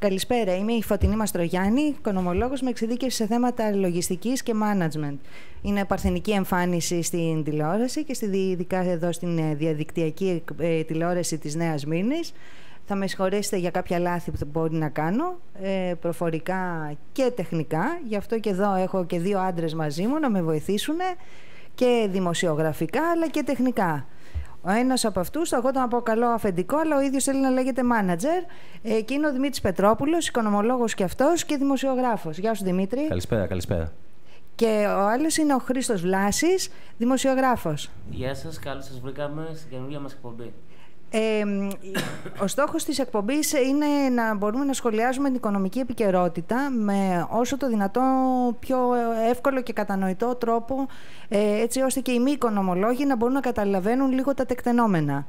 Καλησπέρα. Είμαι η Φωτεινή Μαστρογιάννη, οικονομολόγος με εξειδίκευση σε θέματα λογιστικής και management. Είναι παρθενική εμφάνιση στην τηλεόραση και ειδικά εδώ στην διαδικτυακή τηλεόραση της Νέας Μύρνης. Θα με συγχωρέσετε για κάποια λάθη που μπορεί να κάνω, προφορικά και τεχνικά. Γι' αυτό και εδώ έχω και δύο άντρες μαζί μου να με βοηθήσουν και δημοσιογραφικά αλλά και τεχνικά. Ο ένας από αυτούς, εγώ τον αποκαλώ αφεντικό, αλλά ο ίδιος θέλει να λέγεται manager. Και είναι ο Δημήτρης Πετρόπουλος, οικονομολόγος και αυτός και δημοσιογράφος. Γεια σου, Δημήτρη. Καλησπέρα, καλησπέρα. Και ο άλλος είναι ο Χρήστος Βλάσης, δημοσιογράφος. Γεια σας, καλώς σας βρήκαμε στην καινούργια μας εκπομπή. Ο στόχος της εκπομπής είναι να μπορούμε να σχολιάζουμε την οικονομική επικαιρότητα με όσο το δυνατό πιο εύκολο και κατανοητό τρόπο, έτσι ώστε και οι μη οικονομολόγοι να μπορούν να καταλαβαίνουν λίγο τα τεκτενόμενα.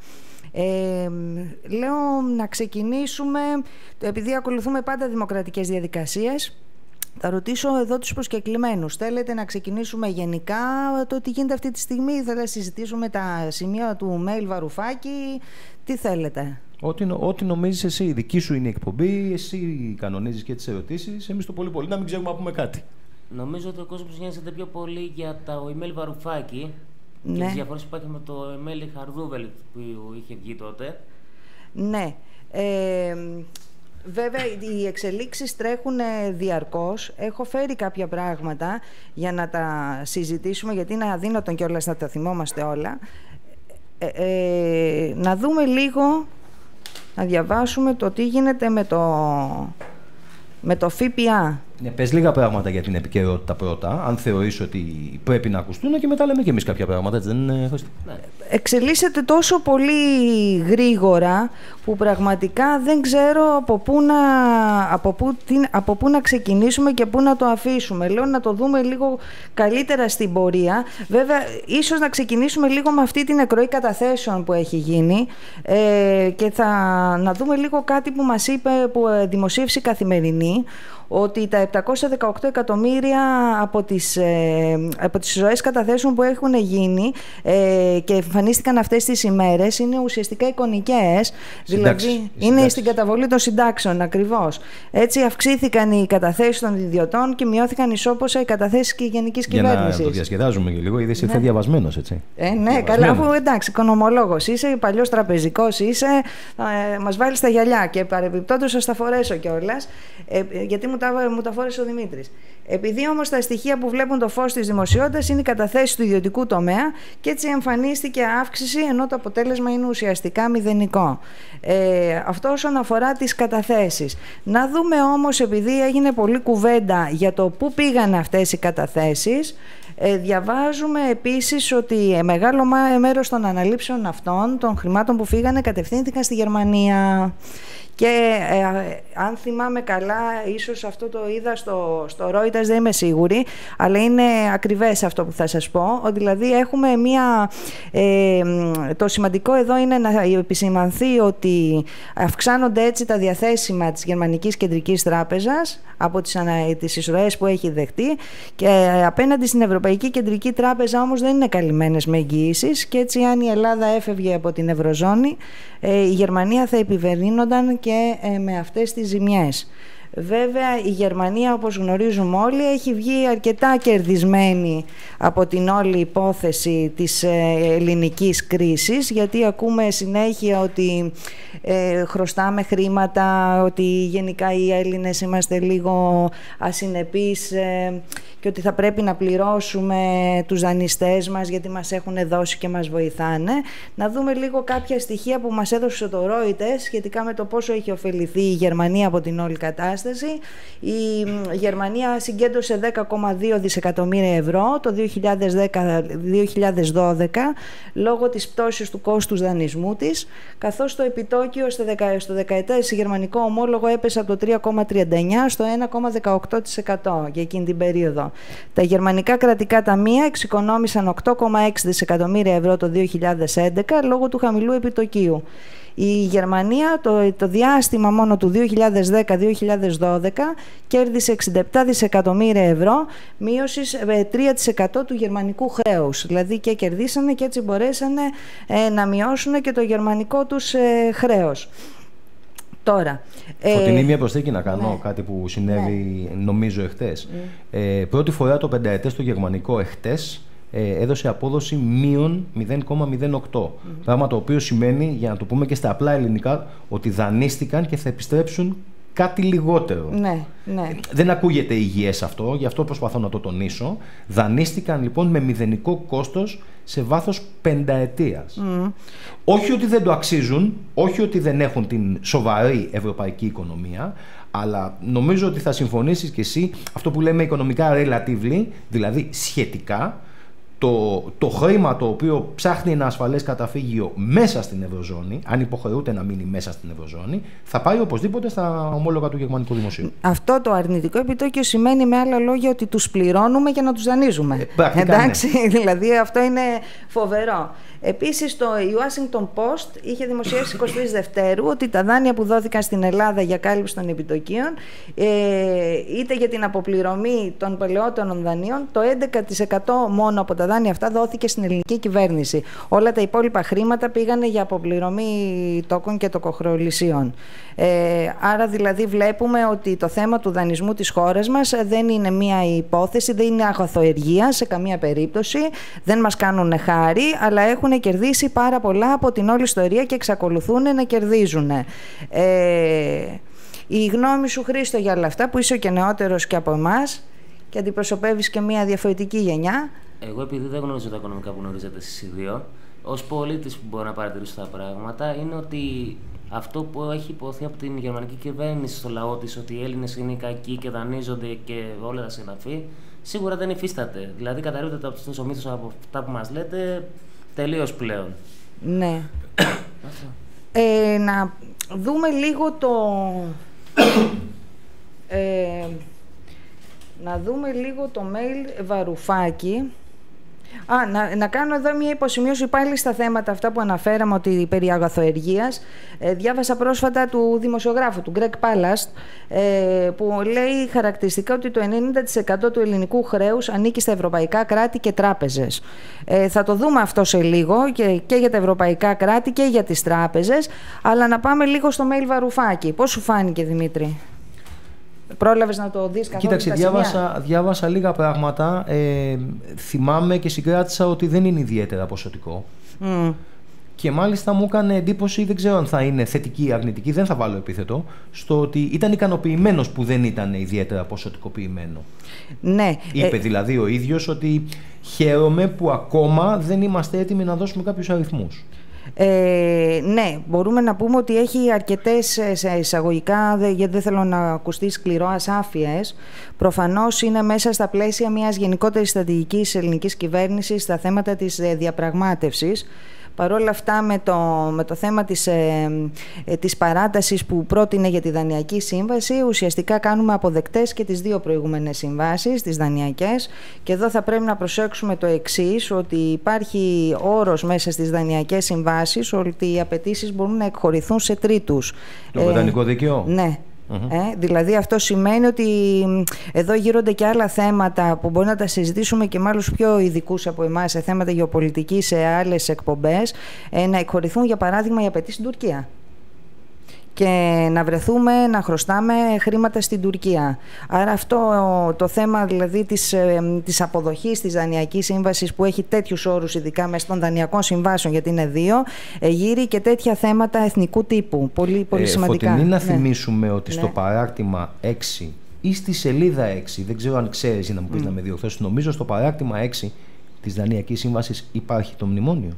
Λέω να ξεκινήσουμε, επειδή ακολουθούμε πάντα δημοκρατικές διαδικασίες. Θα ρωτήσω εδώ τους προσκεκλημένους. Θέλετε να ξεκινήσουμε γενικά το τι γίνεται αυτή τη στιγμή? Θέλετε να συζητήσουμε τα σημεία του mail Βαρουφάκη? Τι θέλετε? Ό,τι νομίζεις εσύ. Η δική σου είναι η εκπομπή, εσύ κανονίζεις και τις ερωτήσεις. Εμείς το πολύ πολύ να μην ξέρουμε να πούμε κάτι. Νομίζω ότι ο κόσμος νοιάζεται πιο πολύ για το email Βαρουφάκη, ναι, και τις διαφορές που υπάρχει με το email Χαρδούβελ που είχε βγει τότε. Ναι. Βέβαια, οι εξελίξεις τρέχουν διαρκώς. Έχω φέρει κάποια πράγματα για να τα συζητήσουμε, γιατί είναι αδύνατον κιόλας να τα θυμόμαστε όλα. Να δούμε λίγο, να διαβάσουμε το τι γίνεται με το ΦΠΑ. Ναι, πες λίγα πράγματα για την επικαιρότητα πρώτα, αν θεωρείς ότι πρέπει να ακουστούν, και μετά λέμε και εμείς κάποια πράγματα, έτσι δεν είναι? Ναι. Εξελίσσεται τόσο πολύ γρήγορα που πραγματικά δεν ξέρω από πού να ξεκινήσουμε και πού να το αφήσουμε. Λέω να το δούμε λίγο καλύτερα στην πορεία. Βέβαια, ίσως να ξεκινήσουμε λίγο με αυτή την εκροή καταθέσεων που έχει γίνει, και να δούμε λίγο κάτι που μας είπε, που δημοσίευσε η Καθημερινή, ότι τα 718 εκατομμύρια από τις ροές καταθέσεων που έχουν γίνει και εμφανίστηκαν αυτές τις ημέρες είναι ουσιαστικά εικονικές. Δηλαδή είναι στην καταβολή των συντάξεων ακριβώς. Έτσι αυξήθηκαν οι καταθέσεις των ιδιωτών και μειώθηκαν ισόποσα οι καταθέσεις και η γενικής κυβέρνησης. Για να το διασκεδάζουμε και λίγο, είδες, ήρθε διαβασμένος, έτσι. Ναι, καλά, αφού εντάξει, οικονομολόγος είσαι, παλιός τραπεζικός είσαι, μας βάλεις τα γυαλιά και παρεμπιπτόντως θα στα φορέσω κιόλας, γιατί μου τα φόρεσε ο Δημήτρης. Επειδή όμως τα στοιχεία που βλέπουν το φως της δημοσιότητας είναι οι καταθέσεις του ιδιωτικού τομέα και έτσι εμφανίστηκε αύξηση, ενώ το αποτέλεσμα είναι ουσιαστικά μηδενικό. Αυτό όσον αφορά τις καταθέσεις. Να δούμε όμως, επειδή έγινε πολλή κουβέντα για το πού πήγαν αυτές οι καταθέσεις, διαβάζουμε επίσης ότι μεγάλο μέρος των αναλήψεων αυτών, των χρημάτων που φύγανε, κατευθύνθηκαν στη Γερμανία. Και αν θυμάμαι καλά, ίσως αυτό το είδα στο Reuters, δεν είμαι σίγουρη, αλλά είναι ακριβές αυτό που θα σας πω. Ότι δηλαδή έχουμε το σημαντικό εδώ είναι να επισημανθεί ότι αυξάνονται έτσι τα διαθέσιμα της Γερμανικής Κεντρικής Τράπεζας από τις εισρωές που έχει δεχτεί, και απέναντι στην Ευρωπαϊκή Κεντρική Τράπεζα όμως δεν είναι καλυμμένες με εγγυήσεις, και έτσι αν η Ελλάδα έφευγε από την Ευρωζώνη, η Γερμανία θα επιβαρύνονταν και με αυτές τις ζημιές. Βέβαια, η Γερμανία, όπως γνωρίζουμε όλοι, έχει βγει αρκετά κερδισμένη από την όλη υπόθεση της ελληνικής κρίσης, γιατί ακούμε συνέχεια ότι χρωστάμε χρήματα, ότι γενικά οι Έλληνες είμαστε λίγο ασυνεπείς και ότι θα πρέπει να πληρώσουμε τους δανειστές μας γιατί μας έχουν δώσει και μας βοηθάνε. Να δούμε λίγο κάποια στοιχεία που μας έδωσε το Reuters σχετικά με το πόσο έχει ωφεληθεί η Γερμανία από την όλη κατάσταση. Η Γερμανία συγκέντρωσε 10,2 δισεκατομμύρια ευρώ το 2012 λόγω της πτώσης του κόστους δανεισμού της, καθώς το επιτόκιο στο δεκαετές γερμανικό ομόλογο έπεσε από το 3,39 στο 1,18% για εκείνη την περίοδο. Τα γερμανικά κρατικά ταμεία εξοικονόμησαν 8,6 δισεκατομμύρια ευρώ το 2011 λόγω του χαμηλού επιτοκίου. Η Γερμανία το διάστημα μόνο του 2010-2012 κέρδισε 67 δισεκατομμύρια ευρώ, μείωση 3% του γερμανικού χρέους. Δηλαδή και κερδίσανε και έτσι μπορέσανε να μειώσουν και το γερμανικό τους χρέος. Τώρα, Φωτεινή, μια προσθήκη να κάνω, κάτι που συνέβη νομίζω εχθές. Πρώτη φορά το πενταετές στο γερμανικό εχθές έδωσε απόδοση μείον 0,08. Πράγμα το οποίο σημαίνει, για να το πούμε και στα απλά ελληνικά, ότι δανείστηκαν και θα επιστρέψουν κάτι λιγότερο. Ναι. Δεν ακούγεται υγιές αυτό, γι' αυτό προσπαθώ να το τονίσω. Δανείστηκαν λοιπόν με μηδενικό κόστος σε βάθος πενταετίας. Όχι ότι δεν το αξίζουν, όχι ότι δεν έχουν την σοβαρή ευρωπαϊκή οικονομία, αλλά νομίζω ότι θα συμφωνήσεις και εσύ αυτό που λέμε οικονομικά relatively, δηλαδή σχετικά, το χρήμα το οποίο ψάχνει ένα ασφαλές καταφύγιο μέσα στην Ευρωζώνη, αν υποχρεούται να μείνει μέσα στην Ευρωζώνη, θα πάει οπωσδήποτε στα ομόλογα του γερμανικού δημοσίου. Αυτό το αρνητικό επιτόκιο σημαίνει με άλλα λόγια ότι τους πληρώνουμε για να τους δανείζουμε. Εντάξει, δηλαδή αυτό είναι φοβερό. Επίσης, το Washington Post είχε δημοσιεύσει 23 Δευτέρου ότι τα δάνεια που δόθηκαν στην Ελλάδα για κάλυψη των επιτοκίων, είτε για την αποπληρωμή των παλαιότερων δανείων, το 11% μόνο από τα δάνεια αυτά δόθηκε στην ελληνική κυβέρνηση. Όλα τα υπόλοιπα χρήματα πήγανε για αποπληρωμή τόκων και τοκοχρεωλησίων. Άρα δηλαδή βλέπουμε ότι το θέμα του δανεισμού της χώρας μας δεν είναι μία υπόθεση, δεν είναι αγαθοεργία σε καμία περίπτωση, δεν μας κάνουν χάρη, αλλά έχουν κερδίσει πάρα πολλά από την όλη ιστορία και εξακολουθούν να κερδίζουν. Η γνώμη σου, Χρήστο, για όλα αυτά, που είσαι και νεότερος και από εμάς και αντιπροσωπεύεις και μία διαφορετική γενιά? Εγώ, επειδή δεν γνωρίζω τα οικονομικά που γνωρίζετε εσείς οι δύο, ως πολίτης που μπορώ να παρατηρήσω τα πράγματα, είναι ότι αυτό που έχει υποθεί από την γερμανική κυβέρνηση στο λαό της, ότι οι Έλληνες είναι κακοί και δανείζονται και όλα τα συναφή, σίγουρα δεν υφίσταται. Δηλαδή, καταρρίπτεται ο μύθος από αυτά που μας λέτε τελείως πλέον. Ναι. Να δούμε λίγο να δούμε λίγο το mail Βαρουφάκη. Να κάνω εδώ μια υποσημείωση πάλι στα θέματα αυτά που αναφέραμε, ότι περί αγαθοεργίας. Διάβασα πρόσφατα του δημοσιογράφου, του Greg Palast, που λέει χαρακτηριστικά ότι το 90% του ελληνικού χρέους ανήκει στα ευρωπαϊκά κράτη και τράπεζες. Θα το δούμε αυτό σε λίγο και για τα ευρωπαϊκά κράτη και για τις τράπεζες, αλλά να πάμε λίγο στο mail Βαρουφάκη. Πώς σου φάνηκε, Δημήτρη? Πρόλαβες να το δεις καθόλου? Κοίταξε, διάβασα λίγα πράγματα. Θυμάμαι και συγκράτησα ότι δεν είναι ιδιαίτερα ποσοτικό. Και μάλιστα μου έκανε εντύπωση, δεν ξέρω αν θα είναι θετική ή αρνητική, δεν θα βάλω επίθετο, στο ότι ήταν ικανοποιημένος που δεν ήταν ιδιαίτερα ποσοτικοποιημένο. Ναι. Είπε δηλαδή ο ίδιος ότι χαίρομαι που ακόμα δεν είμαστε έτοιμοι να δώσουμε κάποιους αριθμούς. Ναι, μπορούμε να πούμε ότι έχει αρκετές εισαγωγικά, γιατί δεν θέλω να ακουστεί σκληρό, ασάφειες. Προφανώς είναι μέσα στα πλαίσια μιας γενικότερης στρατηγικής ελληνικής κυβέρνησης στα θέματα της διαπραγμάτευσης. Παρ' όλα αυτά, με το θέμα της παράτασης που πρότεινε για τη Δανειακή Σύμβαση, ουσιαστικά κάνουμε αποδεκτές και τις δύο προηγούμενες συμβάσεις, τις δανειακές. Και εδώ θα πρέπει να προσέξουμε το εξής, ότι υπάρχει όρος μέσα στις Δανειακές Συμβάσεις ότι οι απαιτήσεις μπορούν να εκχωρηθούν σε τρίτους. Το Βρετανικό δίκαιο. Ναι. Δηλαδή αυτό σημαίνει ότι εδώ γύρονται και άλλα θέματα που μπορεί να τα συζητήσουμε και με άλλους πιο ειδικούς από εμάς σε θέματα γεωπολιτικής, σε άλλες εκπομπές, να εκχωρηθούν για παράδειγμα οι απαιτήσεις στην Τουρκία και να χρωστάμε χρήματα στην Τουρκία. Άρα αυτό το θέμα δηλαδή της αποδοχής της Δανειακής Σύμβασης, που έχει τέτοιους όρους ειδικά μέσα των δανειακών συμβάσεων, γιατί είναι δύο, γύρει και τέτοια θέματα εθνικού τύπου, πολύ, πολύ σημαντικά. Φωτεινή, να θυμίσουμε ότι στο παράρτημα 6 ή στη σελίδα 6, δεν ξέρω αν ξέρεις ή να μου πεις να με διορθώσεις, νομίζω στο παράρτημα 6 της Δανειακής Σύμβασης υπάρχει το μνημόνιο.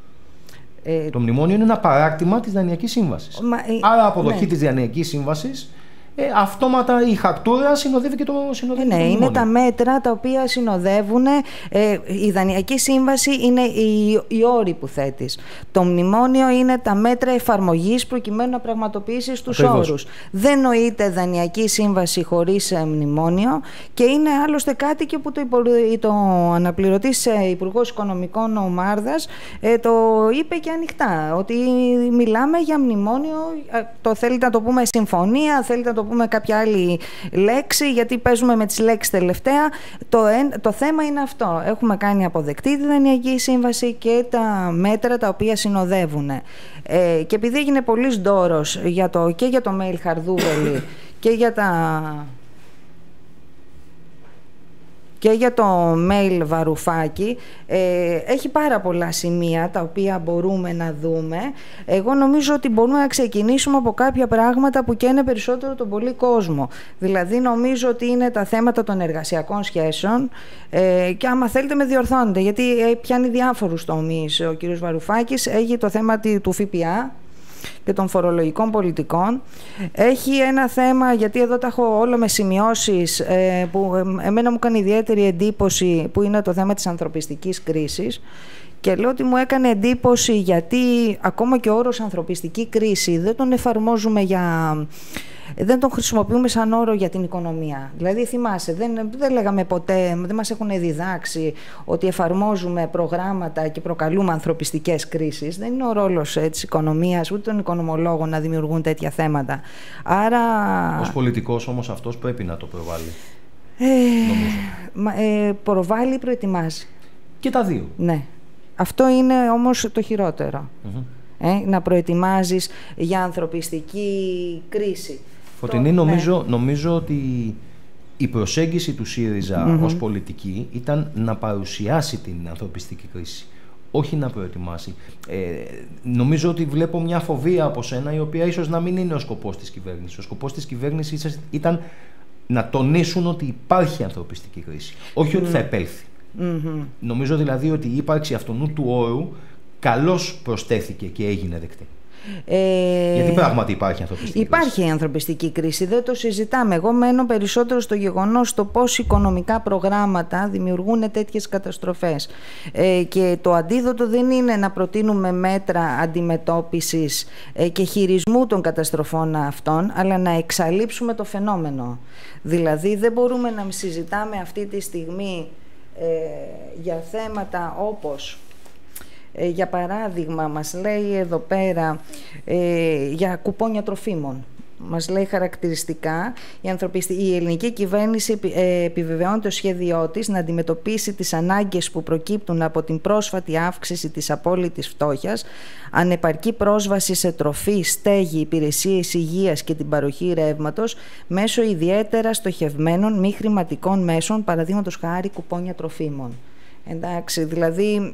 Το μνημόνιο είναι ένα παράρτημα της Δανειακής Σύμβασης. Άρα αποδοχή της Δανειακής Σύμβασης, αυτόματα η χαρτούρα συνοδεύει και το μνημόνιο. Είναι τα μέτρα τα οποία συνοδεύουν. Η Δανειακή Σύμβαση είναι οι όροι που θέτεις. Το μνημόνιο είναι τα μέτρα εφαρμογής προκειμένου να πραγματοποιήσεις τους όρους. Δεν νοείται Δανειακή Σύμβαση χωρίς μνημόνιο, και είναι άλλωστε κάτι και που το αναπληρωτής Υπουργός Οικονομικών ο Μάρδας το είπε και ανοιχτά, ότι μιλάμε για μνημόνιο. Το θέλετε να το πούμε συμφωνία, θέλετε να το το πούμε κάποια άλλη λέξη, γιατί παίζουμε με τις λέξεις τελευταία. Το θέμα είναι αυτό. Έχουμε κάνει αποδεκτή τη Δανειακή Σύμβαση και τα μέτρα τα οποία συνοδεύουν. Και επειδή έγινε πολύς ντόρος και για το mail Χαρδούβελη και για το mail Βαρουφάκη, έχει πάρα πολλά σημεία τα οποία μπορούμε να δούμε. Εγώ νομίζω ότι μπορούμε να ξεκινήσουμε από κάποια πράγματα που καίνε περισσότερο τον πολύ κόσμο. Δηλαδή νομίζω ότι είναι τα θέματα των εργασιακών σχέσεων, και άμα θέλετε με διορθώνετε, γιατί πιάνει διάφορους τομείς. Ο κύριος Βαρουφάκης έχει το θέμα του ΦΠΑ και των φορολογικών πολιτικών. Έχει ένα θέμα, γιατί εδώ τα έχω όλο με σημειώσεις, που εμένα μου έκανε ιδιαίτερη εντύπωση, που είναι το θέμα της ανθρωπιστικής κρίσης. Και λέω ότι μου έκανε εντύπωση γιατί ακόμα και ο όρος ανθρωπιστική κρίση δεν τον εφαρμόζουμε δεν τον χρησιμοποιούμε σαν όρο για την οικονομία. Δηλαδή θυμάσαι, δεν λέγαμε ποτέ, δεν μας έχουν διδάξει ότι εφαρμόζουμε προγράμματα και προκαλούμε ανθρωπιστικές κρίσεις. Δεν είναι ο ρόλος της οικονομίας ούτε των οικονομολόγων να δημιουργούν τέτοια θέματα. Άρα... Ως πολιτικός όμως αυτός πρέπει να το προβάλλει. Προβάλλει, προετοιμάζει. Και τα δύο. Ναι. Αυτό είναι όμως το χειρότερο. Να προετοιμάζεις για ανθρωπιστική κρίση. Φωτεινή, νομίζω ότι η προσέγγιση του ΣΥΡΙΖΑ ως πολιτική ήταν να παρουσιάσει την ανθρωπιστική κρίση, όχι να προετοιμάσει. Νομίζω ότι βλέπω μια φοβία από σένα, η οποία ίσως να μην είναι ο σκοπός της κυβέρνησης. Ο σκοπός της κυβέρνησης ήταν να τονίσουν ότι υπάρχει ανθρωπιστική κρίση, όχι ότι θα επέλθει. Νομίζω δηλαδή ότι η ύπαρξη αυτού του όρου καλώς προστέθηκε και έγινε δεκτή. Γιατί πράγματι υπάρχει ανθρωπιστική κρίση. Υπάρχει ανθρωπιστική κρίση, δεν το συζητάμε. Εγώ μένω περισσότερο στο γεγονός το πώς οικονομικά προγράμματα δημιουργούν τέτοιες καταστροφές. Και το αντίδοτο δεν είναι να προτείνουμε μέτρα αντιμετώπισης και χειρισμού των καταστροφών αυτών, αλλά να εξαλείψουμε το φαινόμενο. Δηλαδή δεν μπορούμε να συζητάμε αυτή τη στιγμή για θέματα όπως... για παράδειγμα, μας λέει εδώ πέρα για κουπόνια τροφίμων. Μας λέει χαρακτηριστικά η ελληνική κυβέρνηση επιβεβαιώνει το σχέδιό της να αντιμετωπίσει τις ανάγκες που προκύπτουν από την πρόσφατη αύξηση της απόλυτης φτώχειας, ανεπαρκή πρόσβαση σε τροφή, στέγη, υπηρεσίες υγείας και την παροχή ρεύματος μέσω ιδιαίτερα στοχευμένων μη χρηματικών μέσων, παραδείγματος χάρη κουπόνια τροφίμων. Εντάξει, δηλαδή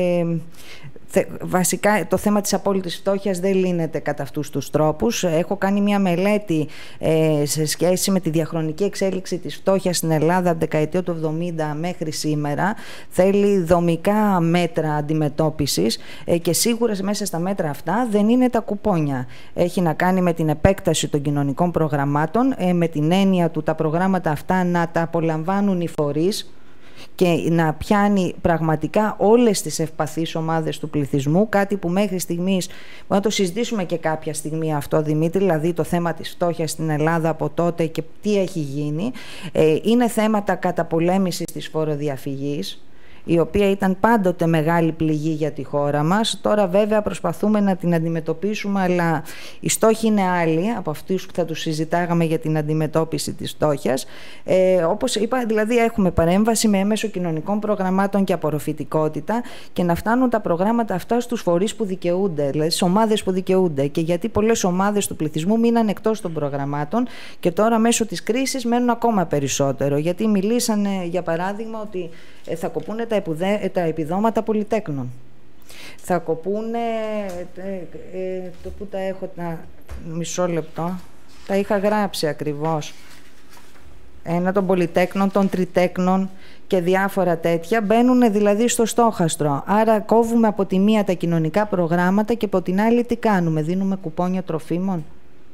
βασικά το θέμα της απόλυτης φτώχειας δεν λύνεται κατά αυτούς τους τρόπους. Έχω κάνει μια μελέτη σε σχέση με τη διαχρονική εξέλιξη της φτώχειας στην Ελλάδα από δεκαετία του 70 μέχρι σήμερα. Θέλει δομικά μέτρα αντιμετώπισης και σίγουρα μέσα στα μέτρα αυτά δεν είναι τα κουπόνια. Έχει να κάνει με την επέκταση των κοινωνικών προγραμμάτων, με την έννοια του τα προγράμματα αυτά να τα απολαμβάνουν οι φορείς και να πιάνει πραγματικά όλες τις ευπαθείς ομάδες του πληθυσμού, κάτι που μέχρι στιγμής, μπορούμε να το συζητήσουμε και κάποια στιγμή αυτό, Δημήτρη, δηλαδή το θέμα της φτώχειας στην Ελλάδα από τότε και τι έχει γίνει. Είναι θέματα καταπολέμησης της φοροδιαφυγής, η οποία ήταν πάντοτε μεγάλη πληγή για τη χώρα μας. Τώρα βέβαια προσπαθούμε να την αντιμετωπίσουμε, αλλά οι στόχοι είναι άλλοι από αυτούς που θα τους συζητάγαμε για την αντιμετώπιση της φτώχειας. Όπως είπα, δηλαδή έχουμε παρέμβαση με έμεσο κοινωνικών προγραμμάτων και απορροφητικότητα και να φτάνουν τα προγράμματα αυτά στους φορείς που δικαιούνται, δηλαδή στις ομάδες που δικαιούνται. Και γιατί πολλές ομάδες του πληθυσμού μείναν εκτός των προγραμμάτων και τώρα μέσω της κρίσης μένουν ακόμα περισσότερο. Γιατί μιλήσανε, για παράδειγμα, ότι θα κοπούνε τα επιδόματα πολυτέκνων. Θα κοπούνε... το που τα έχω... μισό λεπτό. Τα είχα γράψει ακριβώς. Ένα των πολυτέκνων, των τριτέκνων και διάφορα τέτοια. Μπαίνουν δηλαδή στο στόχαστρο. Άρα κόβουμε από τη μία τα κοινωνικά προγράμματα και από την άλλη τι κάνουμε? Δίνουμε κουπόνια τροφίμων.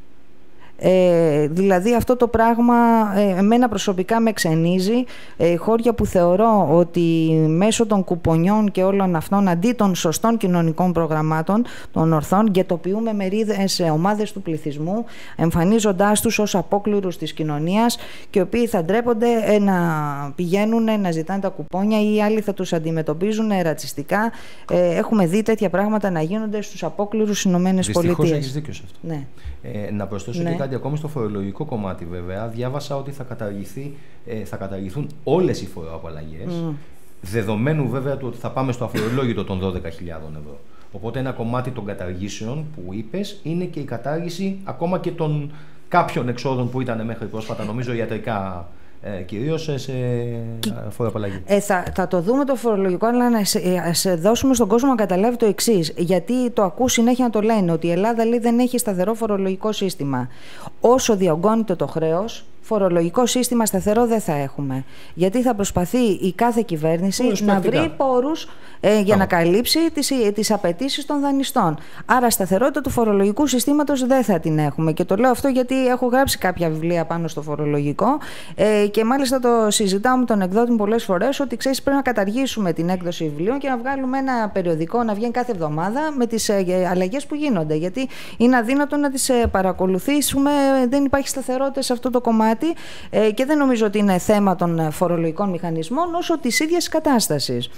Δηλαδή αυτό το πράγμα εμένα προσωπικά με ξενίζει, χώρια που θεωρώ ότι μέσω των κουπονιών και όλων αυτών, αντί των σωστών κοινωνικών προγραμμάτων των ορθών, γετοποιούμε μερίδες, ομάδες του πληθυσμού, εμφανίζοντάς τους ως απόκληρους της κοινωνίας και οι οποίοι θα ντρέπονται να πηγαίνουν να ζητάνε τα κουπόνια ή οι άλλοι θα τους αντιμετωπίζουν ρατσιστικά. Έχουμε δει τέτοια πράγματα να γίνονται στους απόκληρους Ηνωμένες Πολιτείες. Δυστυχώς έχεις δίκιο σε αυτό. Ναι. Να προσθέσω και κάτι κάτι ακόμη στο φορολογικό κομμάτι, βέβαια. Διάβασα ότι θα καταργηθούν όλες οι φοροαπαλλαγές, δεδομένου βέβαια του ότι θα πάμε στο αφορολόγητο των 12.000 ευρώ. Οπότε ένα κομμάτι των καταργήσεων που είπες είναι και η κατάργηση ακόμα και των κάποιων εξόδων που ήταν μέχρι πρόσφατα, νομίζω ιατρικά κυρίως, σε φοροαπαλλαγή. Θα το δούμε το φορολογικό, αλλά να δώσουμε στον κόσμο να καταλάβει το εξής. Γιατί το ακούς συνέχεια να το λένε, ότι η Ελλάδα, λέει, δεν έχει σταθερό φορολογικό σύστημα. Όσο διωγγώνεται το χρέος, φορολογικό σύστημα σταθερό δεν θα έχουμε. Γιατί θα προσπαθεί η κάθε κυβέρνηση να βρει πόρους για να καλύψει τις απαιτήσεις των δανειστών. Άρα σταθερότητα του φορολογικού συστήματος δεν θα την έχουμε. Και το λέω αυτό γιατί έχω γράψει κάποια βιβλία πάνω στο φορολογικό και μάλιστα το συζητάω με τον εκδότη μου πολλές φορές, ότι ξέρεις, πρέπει να καταργήσουμε την έκδοση βιβλίων και να βγάλουμε ένα περιοδικό να βγαίνει κάθε εβδομάδα με τις αλλαγές που γίνονται. Γιατί είναι αδύνατο να τις παρακολουθήσουμε, δεν υπάρχει σταθερότητα σε αυτό το κομμάτι. Και δεν νομίζω ότι είναι θέμα των φορολογικών μηχανισμών όσο της ίδιας κατάστασης.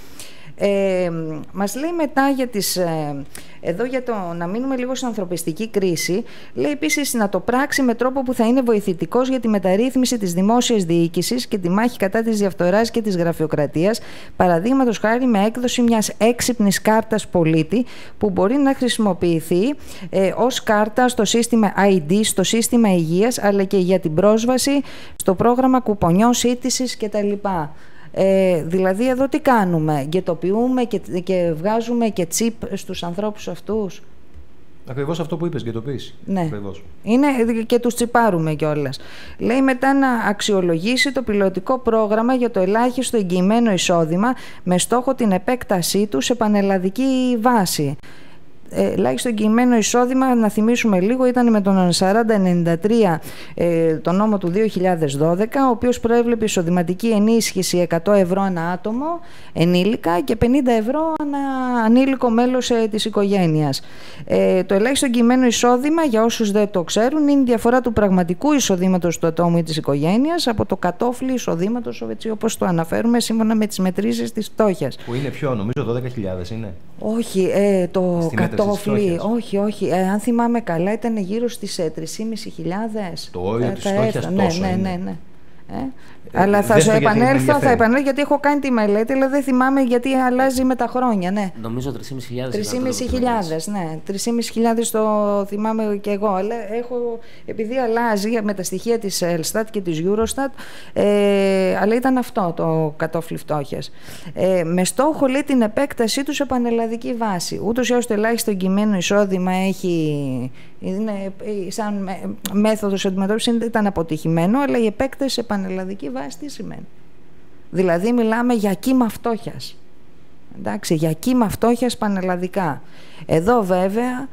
Μας λέει μετά για εδώ για το να μείνουμε λίγο στην ανθρωπιστική κρίση, λέει επίσης να το πράξει με τρόπο που θα είναι βοηθητικός για τη μεταρρύθμιση της δημόσιας διοίκησης και τη μάχη κατά της διαφθοράς και της γραφειοκρατίας, παραδείγματος χάρη με έκδοση μιας έξυπνης κάρτας πολίτη που μπορεί να χρησιμοποιηθεί ως κάρτα στο σύστημα ID, στο σύστημα υγείας, αλλά και για την πρόσβαση στο πρόγραμμα κουπονιών σύντησης κτλ. Δηλαδή εδώ τι κάνουμε, γετοποιούμε και βγάζουμε και τσίπ στους ανθρώπους αυτούς. Ακριβώς αυτό που είπες, γετοποίηση. Ναι, ακριβώς. Είναι και τους τσιπάρουμε κιόλας. Λέει μετά να αξιολογήσει το πιλωτικό πρόγραμμα για το ελάχιστο εγγυημένο εισόδημα με στόχο την επέκτασή του σε πανελλαδική βάση. Ελάχιστο εγγυημένο εισόδημα, να θυμίσουμε λίγο, ήταν με τον 4093 το νόμο του 2012, ο οποίος προέβλεπε εισοδηματική ενίσχυση 100 ευρώ ανά άτομο ενήλικα και 50 ευρώ ανά ανήλικο μέλος της οικογένειας. Το ελάχιστο εγγυημένο εισόδημα, για όσους δεν το ξέρουν, είναι η διαφορά του πραγματικού εισοδήματος του ατόμου ή της οικογένειας από το κατόφλι εισοδήματος, έτσι όπως το αναφέρουμε σύμφωνα με τις μετρήσεις της φτώχειας. Που είναι πιο, νομίζω, 12.000 είναι. Όχι, το κατόφλι, όχι. Αν θυμάμαι καλά, ήταν γύρω στις 3.500. Το όριο της φτώχειας τόσο είναι. Ναι. Αλλά θα επανέλθω γιατί έχω κάνει τη μελέτη, αλλά δεν θυμάμαι γιατί αλλάζει με τα χρόνια. Ναι. Νομίζω 3.500. 3.500, ναι. 3.500 το θυμάμαι και εγώ. Αλλά επειδή αλλάζει με τα στοιχεία της Ελστάτ και της Eurostat, αλλά ήταν αυτό το κατόφλι φτώχειας. Με στόχο, λέει, την επέκτασή του σε πανελλαδική βάση. Ούτως ή άλλως το ελάχιστο εγγυημένο εισόδημα είναι σαν μέθοδος αντιμετώπισης ήταν αποτυχημένο, αλλά η επέκταση σε πανελλαδική βάση τι σημαίνει? Δηλαδή μιλάμε για κύμα φτώχειας. Εντάξει, για κύμα φτώχειας πανελλαδικά. Εδώ βέβαια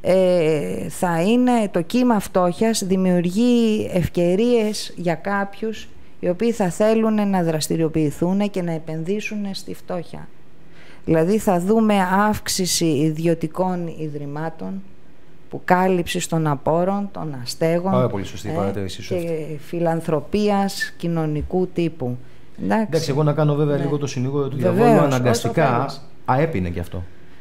θα είναι το κύμα φτώχειας, δημιουργεί ευκαιρίες για κάποιους οι οποίοι θα θέλουν να δραστηριοποιηθούν και να επενδύσουν στη φτώχεια. Δηλαδή θα δούμε αύξηση ιδιωτικών ιδρυμάτων, που κάλυψης των απόρων, των αστέγων. Πάρα πολύ σωστή παρατήρησή σου. Και φιλανθρωπίας κοινωνικού τύπου. Εντάξει, εγώ να κάνω βέβαια λίγο το συνήγορο του διαβόλου, αναγκαστικά. ΑΕΠ είναι και αυτό.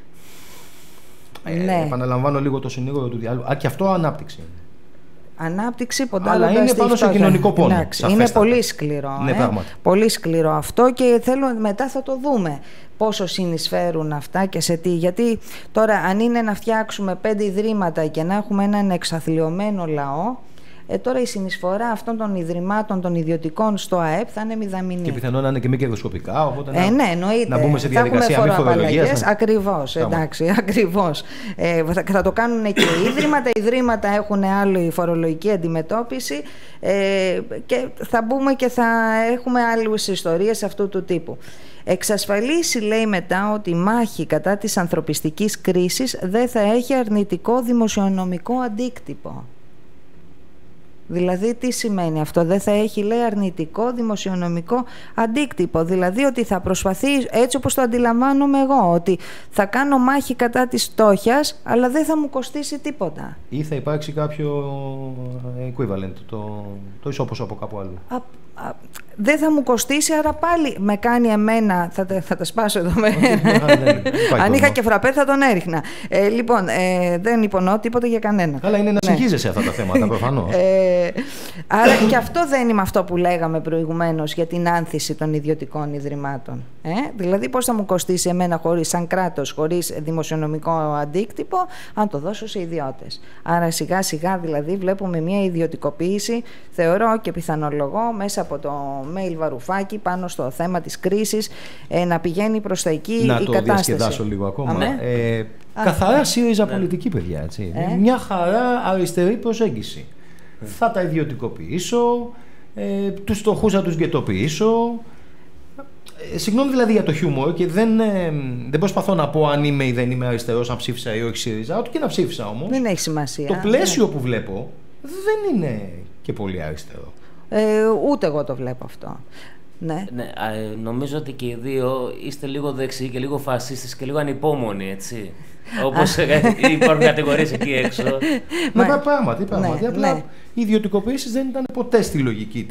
Επαναλαμβάνω λίγο το συνήγορο του διαβόλου. Και αυτό ανάπτυξη είναι. Ανάπτυξη, αλλά είναι πάνω σε κοινωνικό πόνο. Είναι πολύ σκληρό. Ναι, πολύ σκληρό αυτό και μετά θα το δούμε πόσο συνεισφέρουν αυτά και σε τι. Γιατί τώρα αν είναι να φτιάξουμε 5 ιδρύματα και να έχουμε έναν εξαθλιωμένο λαό, τώρα η συνεισφορά αυτών των ιδρυμάτων των ιδιωτικών στο ΑΕΠ θα είναι μηδαμινή. Και πιθανόν να είναι και μη κερδοσκοπικά, οπότε ναι, εννοείται. Να μπούμε σε διαδικασία μη φορολογίας. Ακριβώς, εντάξει, ακριβώς. Θα το κάνουν και οι ίδρυματα. Τα ιδρύματα έχουν άλλη φορολογική αντιμετώπιση και θα μπούμε και θα έχουμε άλλες ιστορίες αυτού του τύπου. Εξασφαλίσει, λέει μετά, ότι η μάχη κατά της ανθρωπιστικής κρίσης δεν θα έχει αρνητικό δημοσιονομικό αντίκτυπο. Δηλαδή τι σημαίνει αυτό? Δεν θα έχει, λέει, αρνητικό δημοσιονομικό αντίκτυπο. Δηλαδή ότι θα προσπαθεί, έτσι όπως το αντιλαμβάνομαι εγώ, ότι θα κάνω μάχη κατά της φτώχειας, αλλά δεν θα μου κοστίσει τίποτα. Ή θα υπάρξει κάποιο equivalent, το ισόποσο από κάπου αλλού. δεν θα μου κοστίσει, άρα πάλι με κάνει εμένα. Θα τα σπάσω εδώ μέρα. Αν είχα και φραπέ θα τον έριχνα. Λοιπόν, δεν υπονοώ τίποτα για κανένα. Αλλά είναι να συγχύζεσαι αυτά τα θέματα, προφανώς. Άρα και αυτό δεν είναι με αυτό που λέγαμε προηγουμένως για την άνθηση των ιδιωτικών ιδρυμάτων. Δηλαδή, πώς θα μου κοστίσει εμένα σαν κράτος, χωρίς δημοσιονομικό αντίκτυπο, αν το δώσω σε ιδιώτες. Άρα, σιγά σιγά δηλαδή βλέπουμε μια ιδιωτικοποίηση, θεωρώ και πιθανολογώ, μέσα από το mail Βαρουφάκη πάνω στο θέμα της κρίσης, να πηγαίνει προς τα εκεί η κατάσταση. Να το διασκεδάσω λίγο ακόμα. Καθαρά ΣΥΡΙΖΑ πολιτική, παιδιά. Έτσι. Μια χαρά αριστερή προσέγγιση. Θα τα ιδιωτικοποιήσω, τους φτωχούς θα τους γκετοποιήσω. Συγγνώμη δηλαδή για το χιούμορ, και δεν προσπαθώ να πω αν είμαι ή δεν είμαι αριστερός, αν ψήφισα ή όχι ΣΥΡΙΖΑ. Ό,τι και να ψήφισα όμως. Δεν έχει σημασία. Το πλαίσιο που βλέπω δεν είναι και πολύ αριστερό. Ούτε εγώ το βλέπω αυτό. Ναι. Νομίζω ότι και οι δύο είστε λίγο δεξιοί και λίγο φασίστες και λίγο ανυπόμονοι, έτσι. Όπως υπάρχουν κατηγορίες εκεί έξω. Πράγματι. Απλά οι ιδιωτικοποιήσεις δεν ήταν ποτέ στη λογική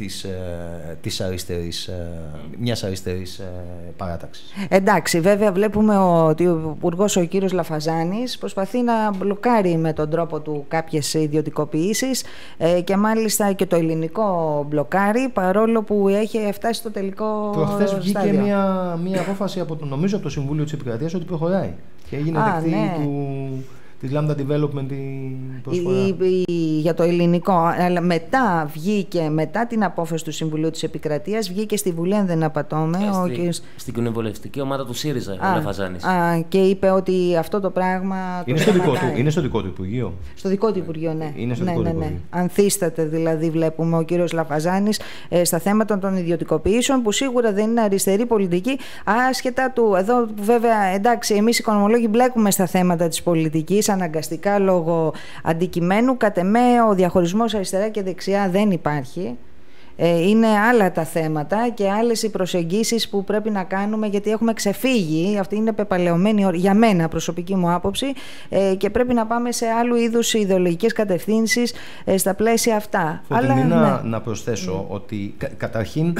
μιας αριστερής παράταξης. Εντάξει, βέβαια βλέπουμε ότι ο Υπουργός, ο κύριος Λαφαζάνης, προσπαθεί να μπλοκάρει με τον τρόπο του κάποιες ιδιωτικοποιήσεις, και μάλιστα και το ελληνικό μπλοκάρει, παρόλο που έχει φτάσει στο τελικό προχθές βγήκε μια απόφαση νομίζω από το Συμβούλιο της Επικρατείας ότι προχωράει. Και έγινε δεκτή της Lambda Development η προσφορά. Για το ελληνικό. Αλλά μετά την απόφαση του Συμβουλίου της Επικρατείας, βγήκε στη Βουλή, αν δεν απατώμε. Στην κοινοβουλευτική ομάδα του ΣΥΡΙΖΑ, ο Λαφαζάνης. Και είπε ότι αυτό το πράγμα. Είναι στο δικό του Υπουργείο. Στο δικό του Υπουργείο, ναι. Είναι στο δικό του Υπουργείο. Ανθίσταται δηλαδή, βλέπουμε, ο κύριος Λαφαζάνης στα θέματα των ιδιωτικοποιήσεων, που σίγουρα δεν είναι αριστερή πολιτική, άσχετα του. Εδώ, βέβαια, εντάξει, εμείς οι οικονομολόγοι μπλέκουμε στα θέματα της πολιτικής αναγκαστικά λόγω αντικειμένου. Κατ' εμέ ο διαχωρισμός αριστερά και δεξιά δεν υπάρχει. Είναι άλλα τα θέματα και άλλες οι προσεγγίσεις που πρέπει να κάνουμε, γιατί έχουμε ξεφύγει. Αυτή είναι πεπαλαιωμένη για μένα, προσωπική μου άποψη, και πρέπει να πάμε σε άλλου είδους ιδεολογικές κατευθύνσεις στα πλαίσια αυτά. Να προσθέσω ότι καταρχήν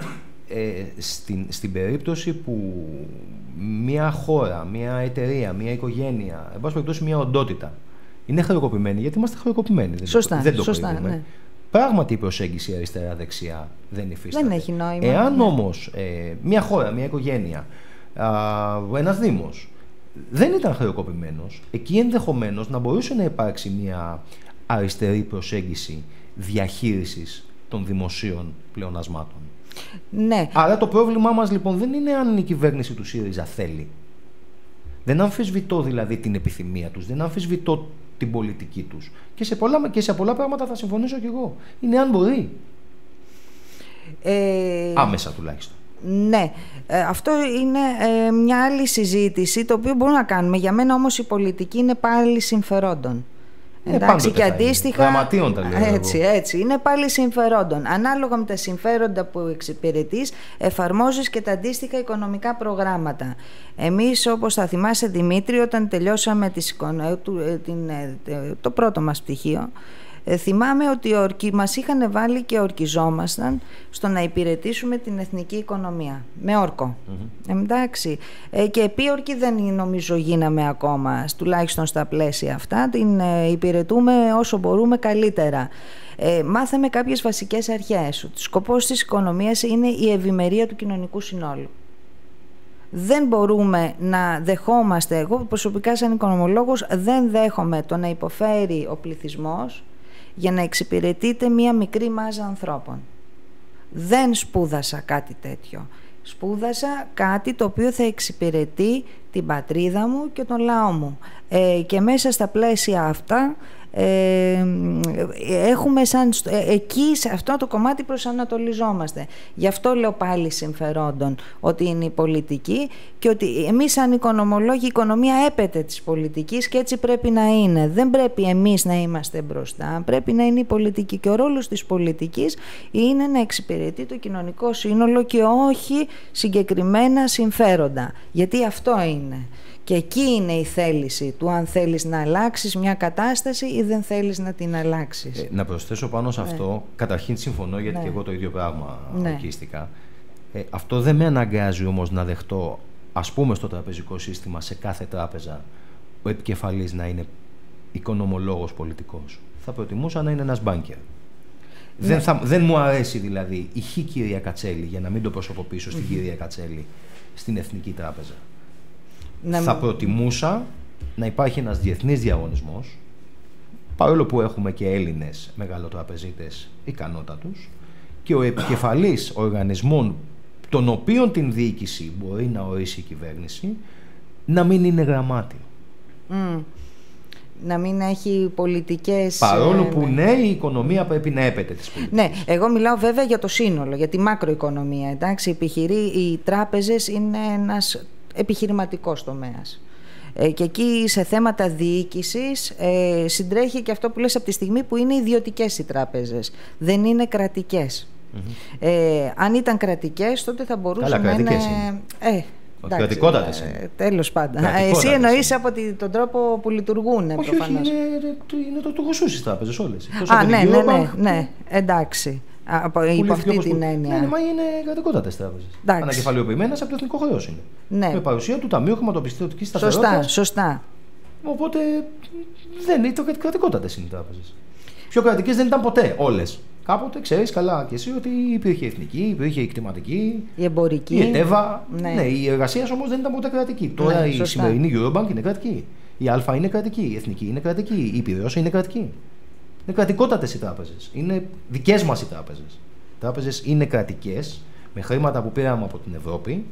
στην περίπτωση που μια χώρα, μια εταιρεία, μια οικογένεια, εν πάση περιπτώσει μια οντότητα, είναι χρεοκοπημένη, γιατί είμαστε χρεοκοπημένοι. Δεν το κρύβουμε. Ναι. Πράγματι η προσέγγιση αριστερά-δεξιά δεν υφίσταται. Δεν έχει νόημα. Εάν όμως μια χώρα, μια οικογένεια, ένας δήμος δεν ήταν χρεοκοπημένος, εκεί ενδεχομένως να μπορούσε να υπάρξει μια αριστερή προσέγγιση διαχείρισης των δημοσίων πλεονασμάτων. Ναι. Άρα το πρόβλημά μας λοιπόν δεν είναι αν η κυβέρνηση του ΣΥΡΙΖΑ θέλει. Δεν αμφισβητώ δηλαδή την επιθυμία τους, δεν αμφισβητώ την πολιτική τους. Και σε πολλά πράγματα θα συμφωνήσω κι εγώ. Είναι αν μπορεί. Άμεσα τουλάχιστον. Ναι, αυτό είναι μια άλλη συζήτηση, το οποίο μπορούμε να κάνουμε. Για μένα όμως η πολιτική είναι πάλι συμφερόντων. Εντάξει, και αντίστοιχα, έτσι, είναι πάλι συμφερόντων. Ανάλογα με τα συμφέροντα που εξυπηρετείς, εφαρμόζεις και τα αντίστοιχα οικονομικά προγράμματα. Εμείς, όπως θα θυμάσαι, Δημήτρη, όταν τελειώσαμε το πρώτο μας πτυχίο, θυμάμαι ότι μας είχαν βάλει και ορκιζόμασταν στο να υπηρετήσουμε την εθνική οικονομία με όρκο. Εντάξει. Και επίορκοι δεν νομίζω γίναμε ακόμα, τουλάχιστον στα πλαίσια αυτά. Την υπηρετούμε όσο μπορούμε καλύτερα. Μάθαμε κάποιες βασικές αρχές. Ο σκοπός της οικονομίας είναι η ευημερία του κοινωνικού συνόλου. Δεν μπορούμε να δεχόμαστε, εγώ προσωπικά σαν οικονομολόγος δεν δέχομαι το να υποφέρει ο πληθυσμός για να εξυπηρετείται μία μικρή μάζα ανθρώπων. Δεν σπούδασα κάτι τέτοιο. Σπούδασα κάτι το οποίο θα εξυπηρετεί την πατρίδα μου και τον λαό μου. Και μέσα στα πλαίσια αυτά έχουμε εκεί σε αυτό το κομμάτι προσανατολιζόμαστε. Γι' αυτό λέω πάλι συμφερόντων ότι είναι η πολιτική, και ότι εμείς σαν οικονομολόγοι, η οικονομία έπεται της πολιτικής και έτσι πρέπει να είναι. Δεν πρέπει εμείς να είμαστε μπροστά, πρέπει να είναι η πολιτική, και ο ρόλος της πολιτικής είναι να εξυπηρετεί το κοινωνικό σύνολο και όχι συγκεκριμένα συμφέροντα, γιατί αυτό είναι. Και εκεί είναι η θέληση του, αν θέλεις να αλλάξεις μια κατάσταση ή ή δεν θέλεις να την αλλάξεις. Να προσθέσω πάνω σε αυτό, καταρχήν συμφωνώ, γιατί και εγώ το ίδιο πράγμα ορκίστηκα. Αυτό δεν με αναγκάζει όμως να δεχτώ, ας πούμε στο τραπεζικό σύστημα, σε κάθε τράπεζα, ο επικεφαλής να είναι οικονομολόγος πολιτικός. Θα προτιμούσα να είναι ένας μπάνκερ. Δεν μου αρέσει δηλαδή η χ κυρία Κατσέλη, για να μην το προσωποποιήσω στην κυρία Κατσέλη, στην Εθνική Τράπεζα. Θα προτιμούσα να υπάρχει ένας διεθνής διαγωνισμός, παρόλο που έχουμε και Έλληνες μεγαλοτραπεζίτες ικανότατους, και ο επικεφαλής οργανισμών, των οποίων την διοίκηση μπορεί να ορίσει η κυβέρνηση, να μην είναι γραμμάτιο. Να μην έχει πολιτικές... Παρόλο που η οικονομία πρέπει να έπεται τις πολιτικές. Ναι, εγώ μιλάω βέβαια για το σύνολο, για τη μακροοικονομία. Εντάξει, οι τράπεζες είναι ένας επιχειρηματικός τομέας. Και εκεί σε θέματα διοίκησης συντρέχει και αυτό που λες από τη στιγμή που είναι ιδιωτικές οι τράπεζες. Δεν είναι κρατικές. Αν ήταν κρατικές, τότε θα μπορούσαμε να... Καλά, κρατικές είναι. Κρατικότατες είναι. Τέλος πάντων. Εσύ εννοείς από τον τρόπο που λειτουργούν. Όχι, προφανώς. Είναι το γοσούς στις τράπεζες όλες. Ναι, εντάξει. Υπό αυτή την έννοια. Ναι, μα είναι κρατικότατες τράπεζες. Ανακεφαλαιοποιημένες από το εθνικό χρέος είναι. Ναι. Με παρουσία του Ταμείου Χρηματοπιστωτικής Σταθερότητας. Σωστά. Οπότε δεν είναι κρατικότατες είναι οι τράπεζες. Πιο κρατικές δεν ήταν ποτέ όλες. Κάποτε ξέρεις καλά και εσύ ότι υπήρχε η εθνική, υπήρχε η κτηματική, η εμπορική, η ΕΤΕΒΑ. Ναι, η εργασία όμως δεν ήταν ποτέ κρατική. Τώρα η σημερινή Eurobank είναι κρατική. Η Α είναι κρατική, η εθνική είναι κρατική, η Πειραιώς είναι κρατική. Είναι κρατικότατες οι τράπεζες. Είναι δικές μας οι τράπεζες. Οι τράπεζες είναι κρατικές, με χρήματα που πήραμε από την Ευρώπη,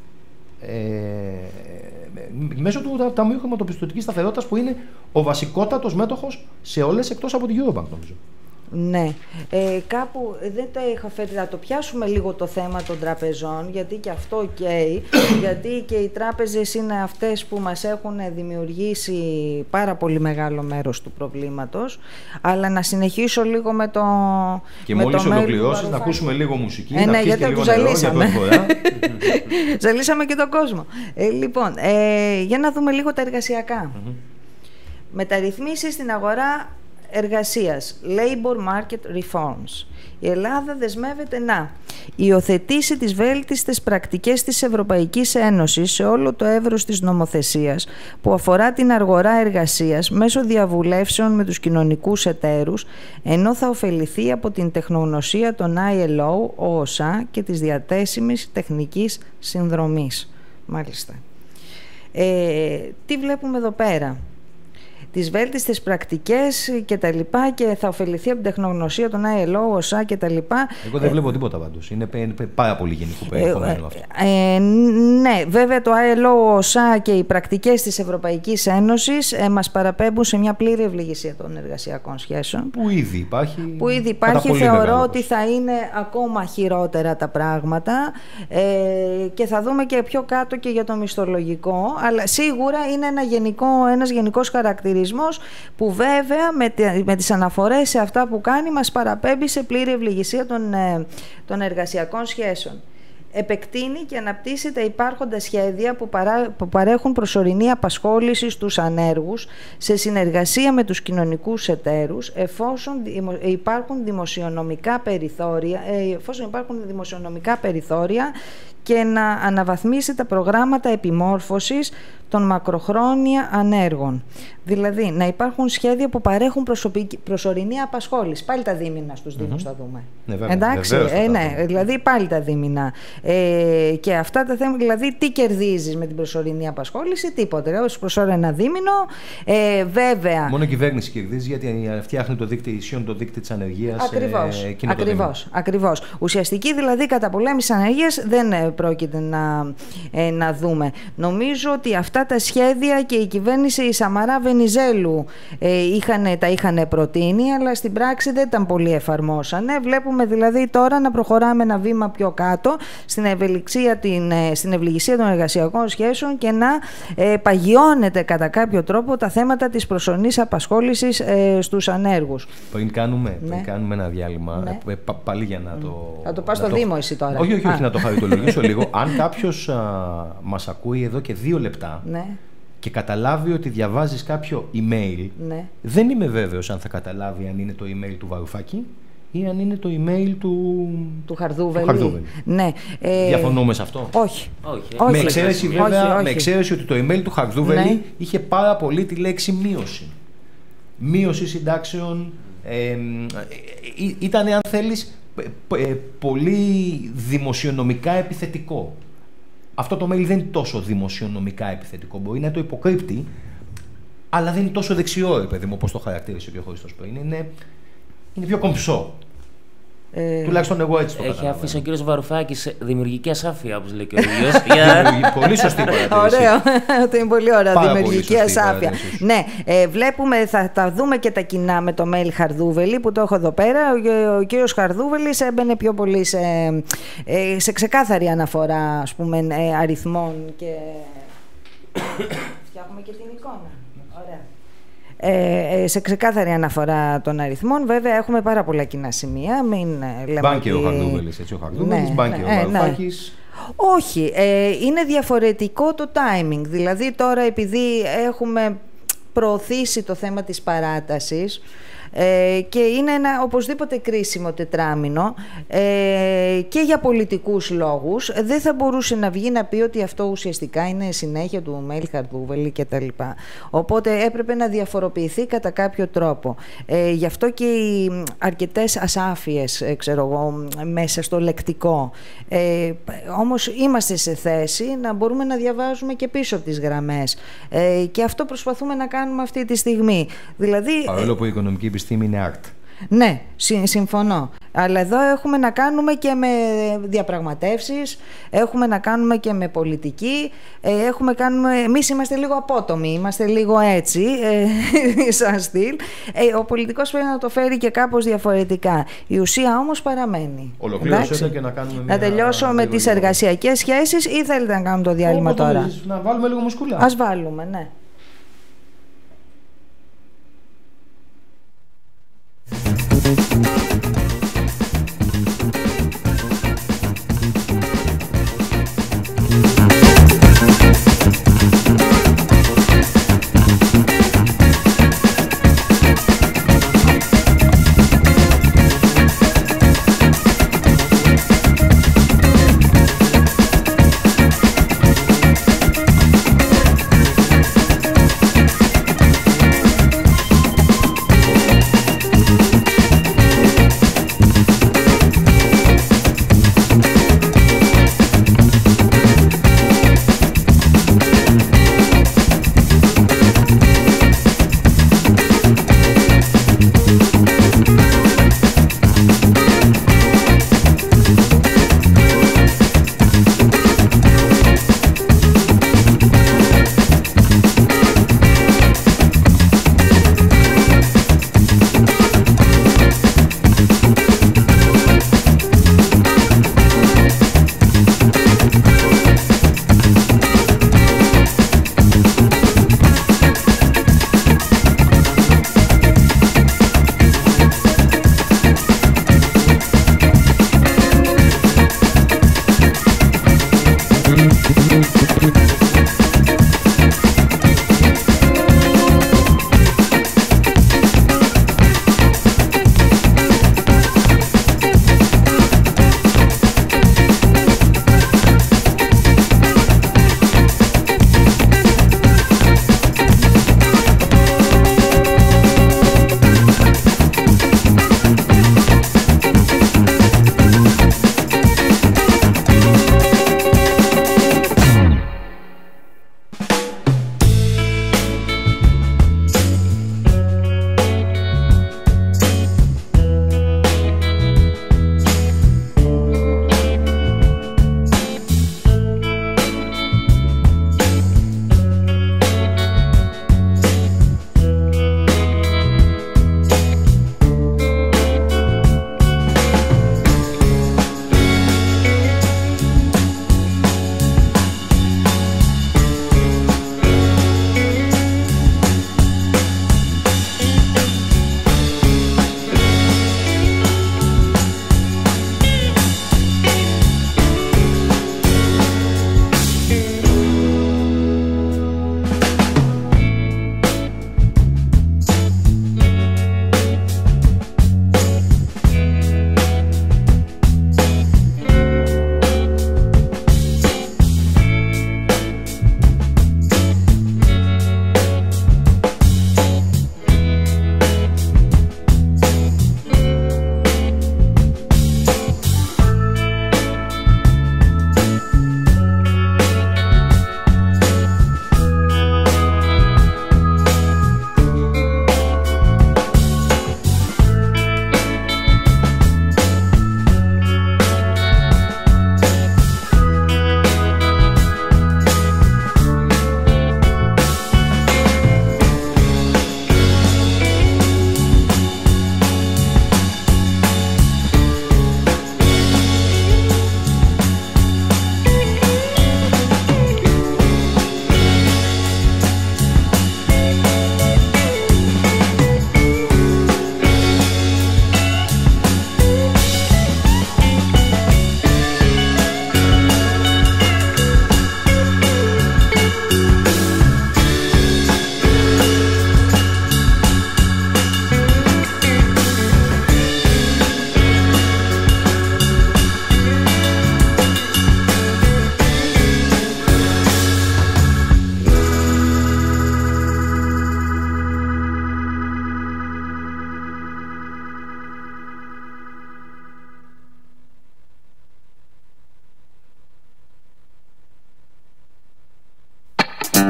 μέσω του Ταμείου Χρηματοπιστωτικής Σταθερότητας, που είναι ο βασικότατος μέτοχος σε όλες εκτός από την Eurobank, νομίζω. Ναι, κάπου δεν το είχα φέρει να το πιάσουμε λίγο το θέμα των τραπεζών, γιατί και αυτό καίει, γιατί και οι τράπεζες είναι αυτές που μας έχουν δημιουργήσει πάρα πολύ μεγάλο μέρος του προβλήματος, αλλά να συνεχίσω λίγο με το... Και μόλις ολοκληρώσεις να ακούσουμε λίγο μουσική, να ναι, αρχίσει και λίγο νερό για πρώτη φορά. Ζαλίσαμε και τον κόσμο. Λοιπόν, για να δούμε λίγο τα εργασιακά. Μεταρρυθμίσεις στην αγορά εργασίας, Labor Market Reforms. Η Ελλάδα δεσμεύεται να υιοθετήσει τις βέλτιστες πρακτικές της Ευρωπαϊκής Ένωσης σε όλο το εύρος της νομοθεσίας που αφορά την αγορά εργασίας μέσω διαβουλεύσεων με τους κοινωνικούς εταίρους, ενώ θα ωφεληθεί από την τεχνογνωσία των ILO, ΟΟΣΑ και της διατέσιμης τεχνικής συνδρομής. Μάλιστα. Τι βλέπουμε εδώ πέρα? Τις βέλτιστες πρακτικές και τα λοιπά, και θα ωφεληθεί από την τεχνογνωσία των ILO, ΟΣΑ και τα λοιπά. Εγώ δεν βλέπω τίποτα πάντως. Είναι πάρα πολύ γενικό περιεχομένο αυτό. Ναι, βέβαια το ILO, ΟΣΑ και οι πρακτικές της Ευρωπαϊκής Ένωσης μας παραπέμπουν σε μια πλήρη ευληγησία των εργασιακών σχέσεων. Που ήδη υπάρχει. Θεωρώ ότι θα είναι ακόμα χειρότερα τα πράγματα, και θα δούμε και πιο κάτω και για το μισθολογικό, αλλά σίγουρα είναι ένας γενικός χαρακτηρισμός που βέβαια με τις αναφορές σε αυτά που κάνει μας παραπέμπει σε πλήρη ευληγησία των εργασιακών σχέσεων. Επεκτείνει και αναπτύσσει τα υπάρχοντα σχέδια που παρέχουν προσωρινή απασχόληση στους ανέργους σε συνεργασία με τους κοινωνικούς εταίρους, εφόσον υπάρχουν δημοσιονομικά περιθώρια, και να αναβαθμίσει τα προγράμματα επιμόρφωσης των μακροχρόνια ανέργων. Δηλαδή, να υπάρχουν σχέδια που παρέχουν προσωρινή απασχόληση. Πάλι τα δίμηνα στους Δήμους θα δούμε. Ναι, εντάξει, δηλαδή πάλι τα δίμηνα. Και αυτά τα θέματα, δηλαδή τι κερδίζεις με την προσωρινή απασχόληση? Τίποτε. Ως προσωρινά ένα δίμηνο, βέβαια... Μόνο η κυβέρνηση κερδίζει, γιατί φτιάχνει το δίκτυο ισιών, το δίκτυο της ανεργίας. Ακριβώς. Ουσιαστική δηλαδή καταπολέμηση ανεργίας δεν πρόκειται να δούμε. Νομίζω ότι αυτά τα σχέδια και η κυβέρνηση η Σαμαρά Βενιζέλου τα είχαν προτείνει, αλλά στην πράξη δεν ήταν πολύ εφαρμόσανε. Βλέπουμε δηλαδή τώρα να προχωράμε ένα βήμα πιο κάτω στην ευληγησία των εργασιακών σχέσεων και να παγιώνεται κατά κάποιο τρόπο τα θέματα της προσωρινής απασχόλησης στους ανέργους. Πριν κάνουμε ένα διάλειμμα, πάλι για να το... Θα το πας στο Δήμο εσύ τώρα. Όχι, να το χαριτολογήσω λίγο. Αν κάποιος μας ακούει εδώ και 2 λεπτά και καταλάβει ότι διαβάζεις κάποιο email, Ναι. δεν είμαι βέβαιος αν θα καταλάβει αν είναι το email του Βαρουφάκη ή αν είναι το email του Χαρδούβελη. Ναι. Διαφωνούμε σε αυτό? Όχι. Όχι. Με εξαίρεση βέβαια, όχι. με εξαίρεση ότι το email του Χαρδούβελη Ναι. είχε πάρα πολύ τη λέξη μείωση. Μείωση συντάξεων. Ήταν, αν θέλεις, πολύ δημοσιονομικά επιθετικό. Αυτό το mail δεν είναι τόσο δημοσιονομικά επιθετικό. Μπορεί να το υποκρύπτει, αλλά δεν είναι τόσο δεξιό, παιδί μου, όπως το χαρακτήρισε πιο Χρήστος πριν. Είναι πιο κομψό. Τουλάχιστον εγώ έτσι το καταλαβαίνω. Έχει αφήσει ο κύριος Βαρουφάκης δημιουργική ασάφεια, όπως λέει και ο ίδιος. Πολύ σωστή παρατήρηση. Ωραίο. Αυτό είναι πολύ ωραία. Πάρα Δημιουργική πολύ σωστή ασάφεια. παρατήρηση. Ναι, βλέπουμε, θα δούμε και τα κοινά με το mail Χαρδούβελη που το έχω εδώ πέρα. Ο κύριος Χαρδούβελης έμπαινε πιο πολύ σε ξεκάθαρη αναφορά, ας πούμε, αριθμών και. Φτιάχνουμε και την εικόνα. Ωραία. Σε ξεκάθαρη αναφορά των αριθμών. Βέβαια έχουμε πάρα πολλά κοινά σημεία. Μπαν και ο Χαρδούβελης, έτσι, ο Χαρδούβελης, μπαν και ο Βαρουφάκης. Όχι, είναι διαφορετικό το timing. Δηλαδή τώρα επειδή έχουμε προωθήσει το θέμα της παράτασης και είναι ένα οπωσδήποτε κρίσιμο τετράμινο και για πολιτικούς λόγους, δεν θα μπορούσε να βγει να πει ότι αυτό ουσιαστικά είναι συνέχεια του mail Χαρδούβελη κτλ. Οπότε έπρεπε να διαφοροποιηθεί κατά κάποιο τρόπο. Γι' αυτό και οι αρκετές ασάφειες, ξέρω εγώ, μέσα στο λεκτικό. Όμως είμαστε σε θέση να μπορούμε να διαβάζουμε και πίσω από τις γραμμές. Και αυτό προσπαθούμε να κάνουμε αυτή τη στιγμή. Δηλαδή, παρόλο που η οικονομική επιστήμη είναι art. Ναι, συμφωνώ. Αλλά εδώ έχουμε να κάνουμε και με διαπραγματεύσεις, έχουμε να κάνουμε και με πολιτική, εμείς είμαστε λίγο απότομοι, είμαστε λίγο έτσι, σαν στυλ. Ο πολιτικός πρέπει να το φέρει και κάπως διαφορετικά. Η ουσία όμως παραμένει. Ολοκλήρωσε και να κάνουμε να τελειώσω με τις εργασιακές σχέσεις ή θέλετε να κάνουμε το διάλειμμα τώρα? Να βάλουμε λίγο μουσκουλά. Ας βάλουμε, ναι.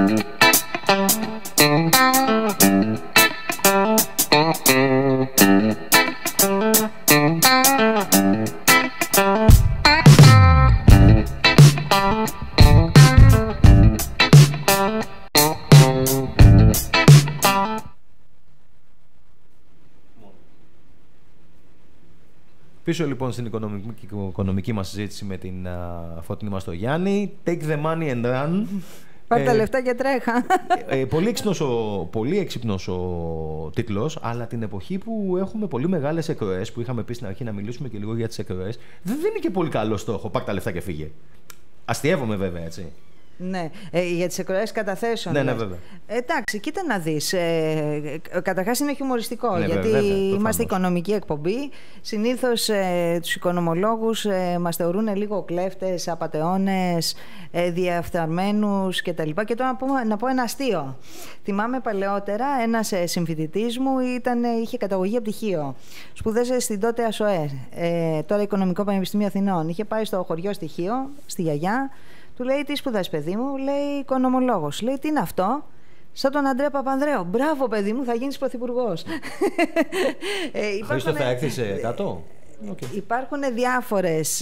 Πίσω λοιπόν στην οικονομική μας συζήτηση με την Φωτεινή μας το Γιάννη. Take the money and run. Πάρ' τα λεφτά και τρέχα. Πολύ έξυπνος ο τίτλος, αλλά την εποχή που έχουμε πολύ μεγάλες εκροές, που είχαμε πει στην αρχή να μιλήσουμε και λίγο για τις εκροές, δεν δίνει και πολύ καλό στόχο. Πάρ' τα λεφτά και φύγε. Αστειεύομαι βέβαια, έτσι. Ναι, για τις εκροές καταθέσεων. Ναι, βέβαια. Εντάξει, κοίτα να δεις. Καταρχάς είναι χιουμοριστικό, ναι, γιατί βέβαια, είμαστε οικονομική εκπομπή. Συνήθως τους οικονομολόγους μας θεωρούν λίγο κλέφτες, απατεώνες, διαφθαρμένους κτλ. Και τώρα να πω ένα αστείο. Θυμάμαι παλαιότερα ένας συμφοιτητής μου είχε καταγωγή από πτυχίο. Σπουδάσε στην τότε ΑΣΟΕ, τώρα Οικονομικό Πανεπιστήμιο Αθηνών. Είχε πάει στο χωριό στοιχείο, στη γιαγιά. Του λέει: τι σπουδάς, παιδί μου? Λέει: οικονομολόγος. Λέει: τι είναι αυτό? Σαν τον Αντρέα Παπανδρέου. Μπράβο, παιδί μου, θα γίνεις πρωθυπουργός. Χρήστο, θα έρθεις κάτω. Okay. Υπάρχουν διάφορες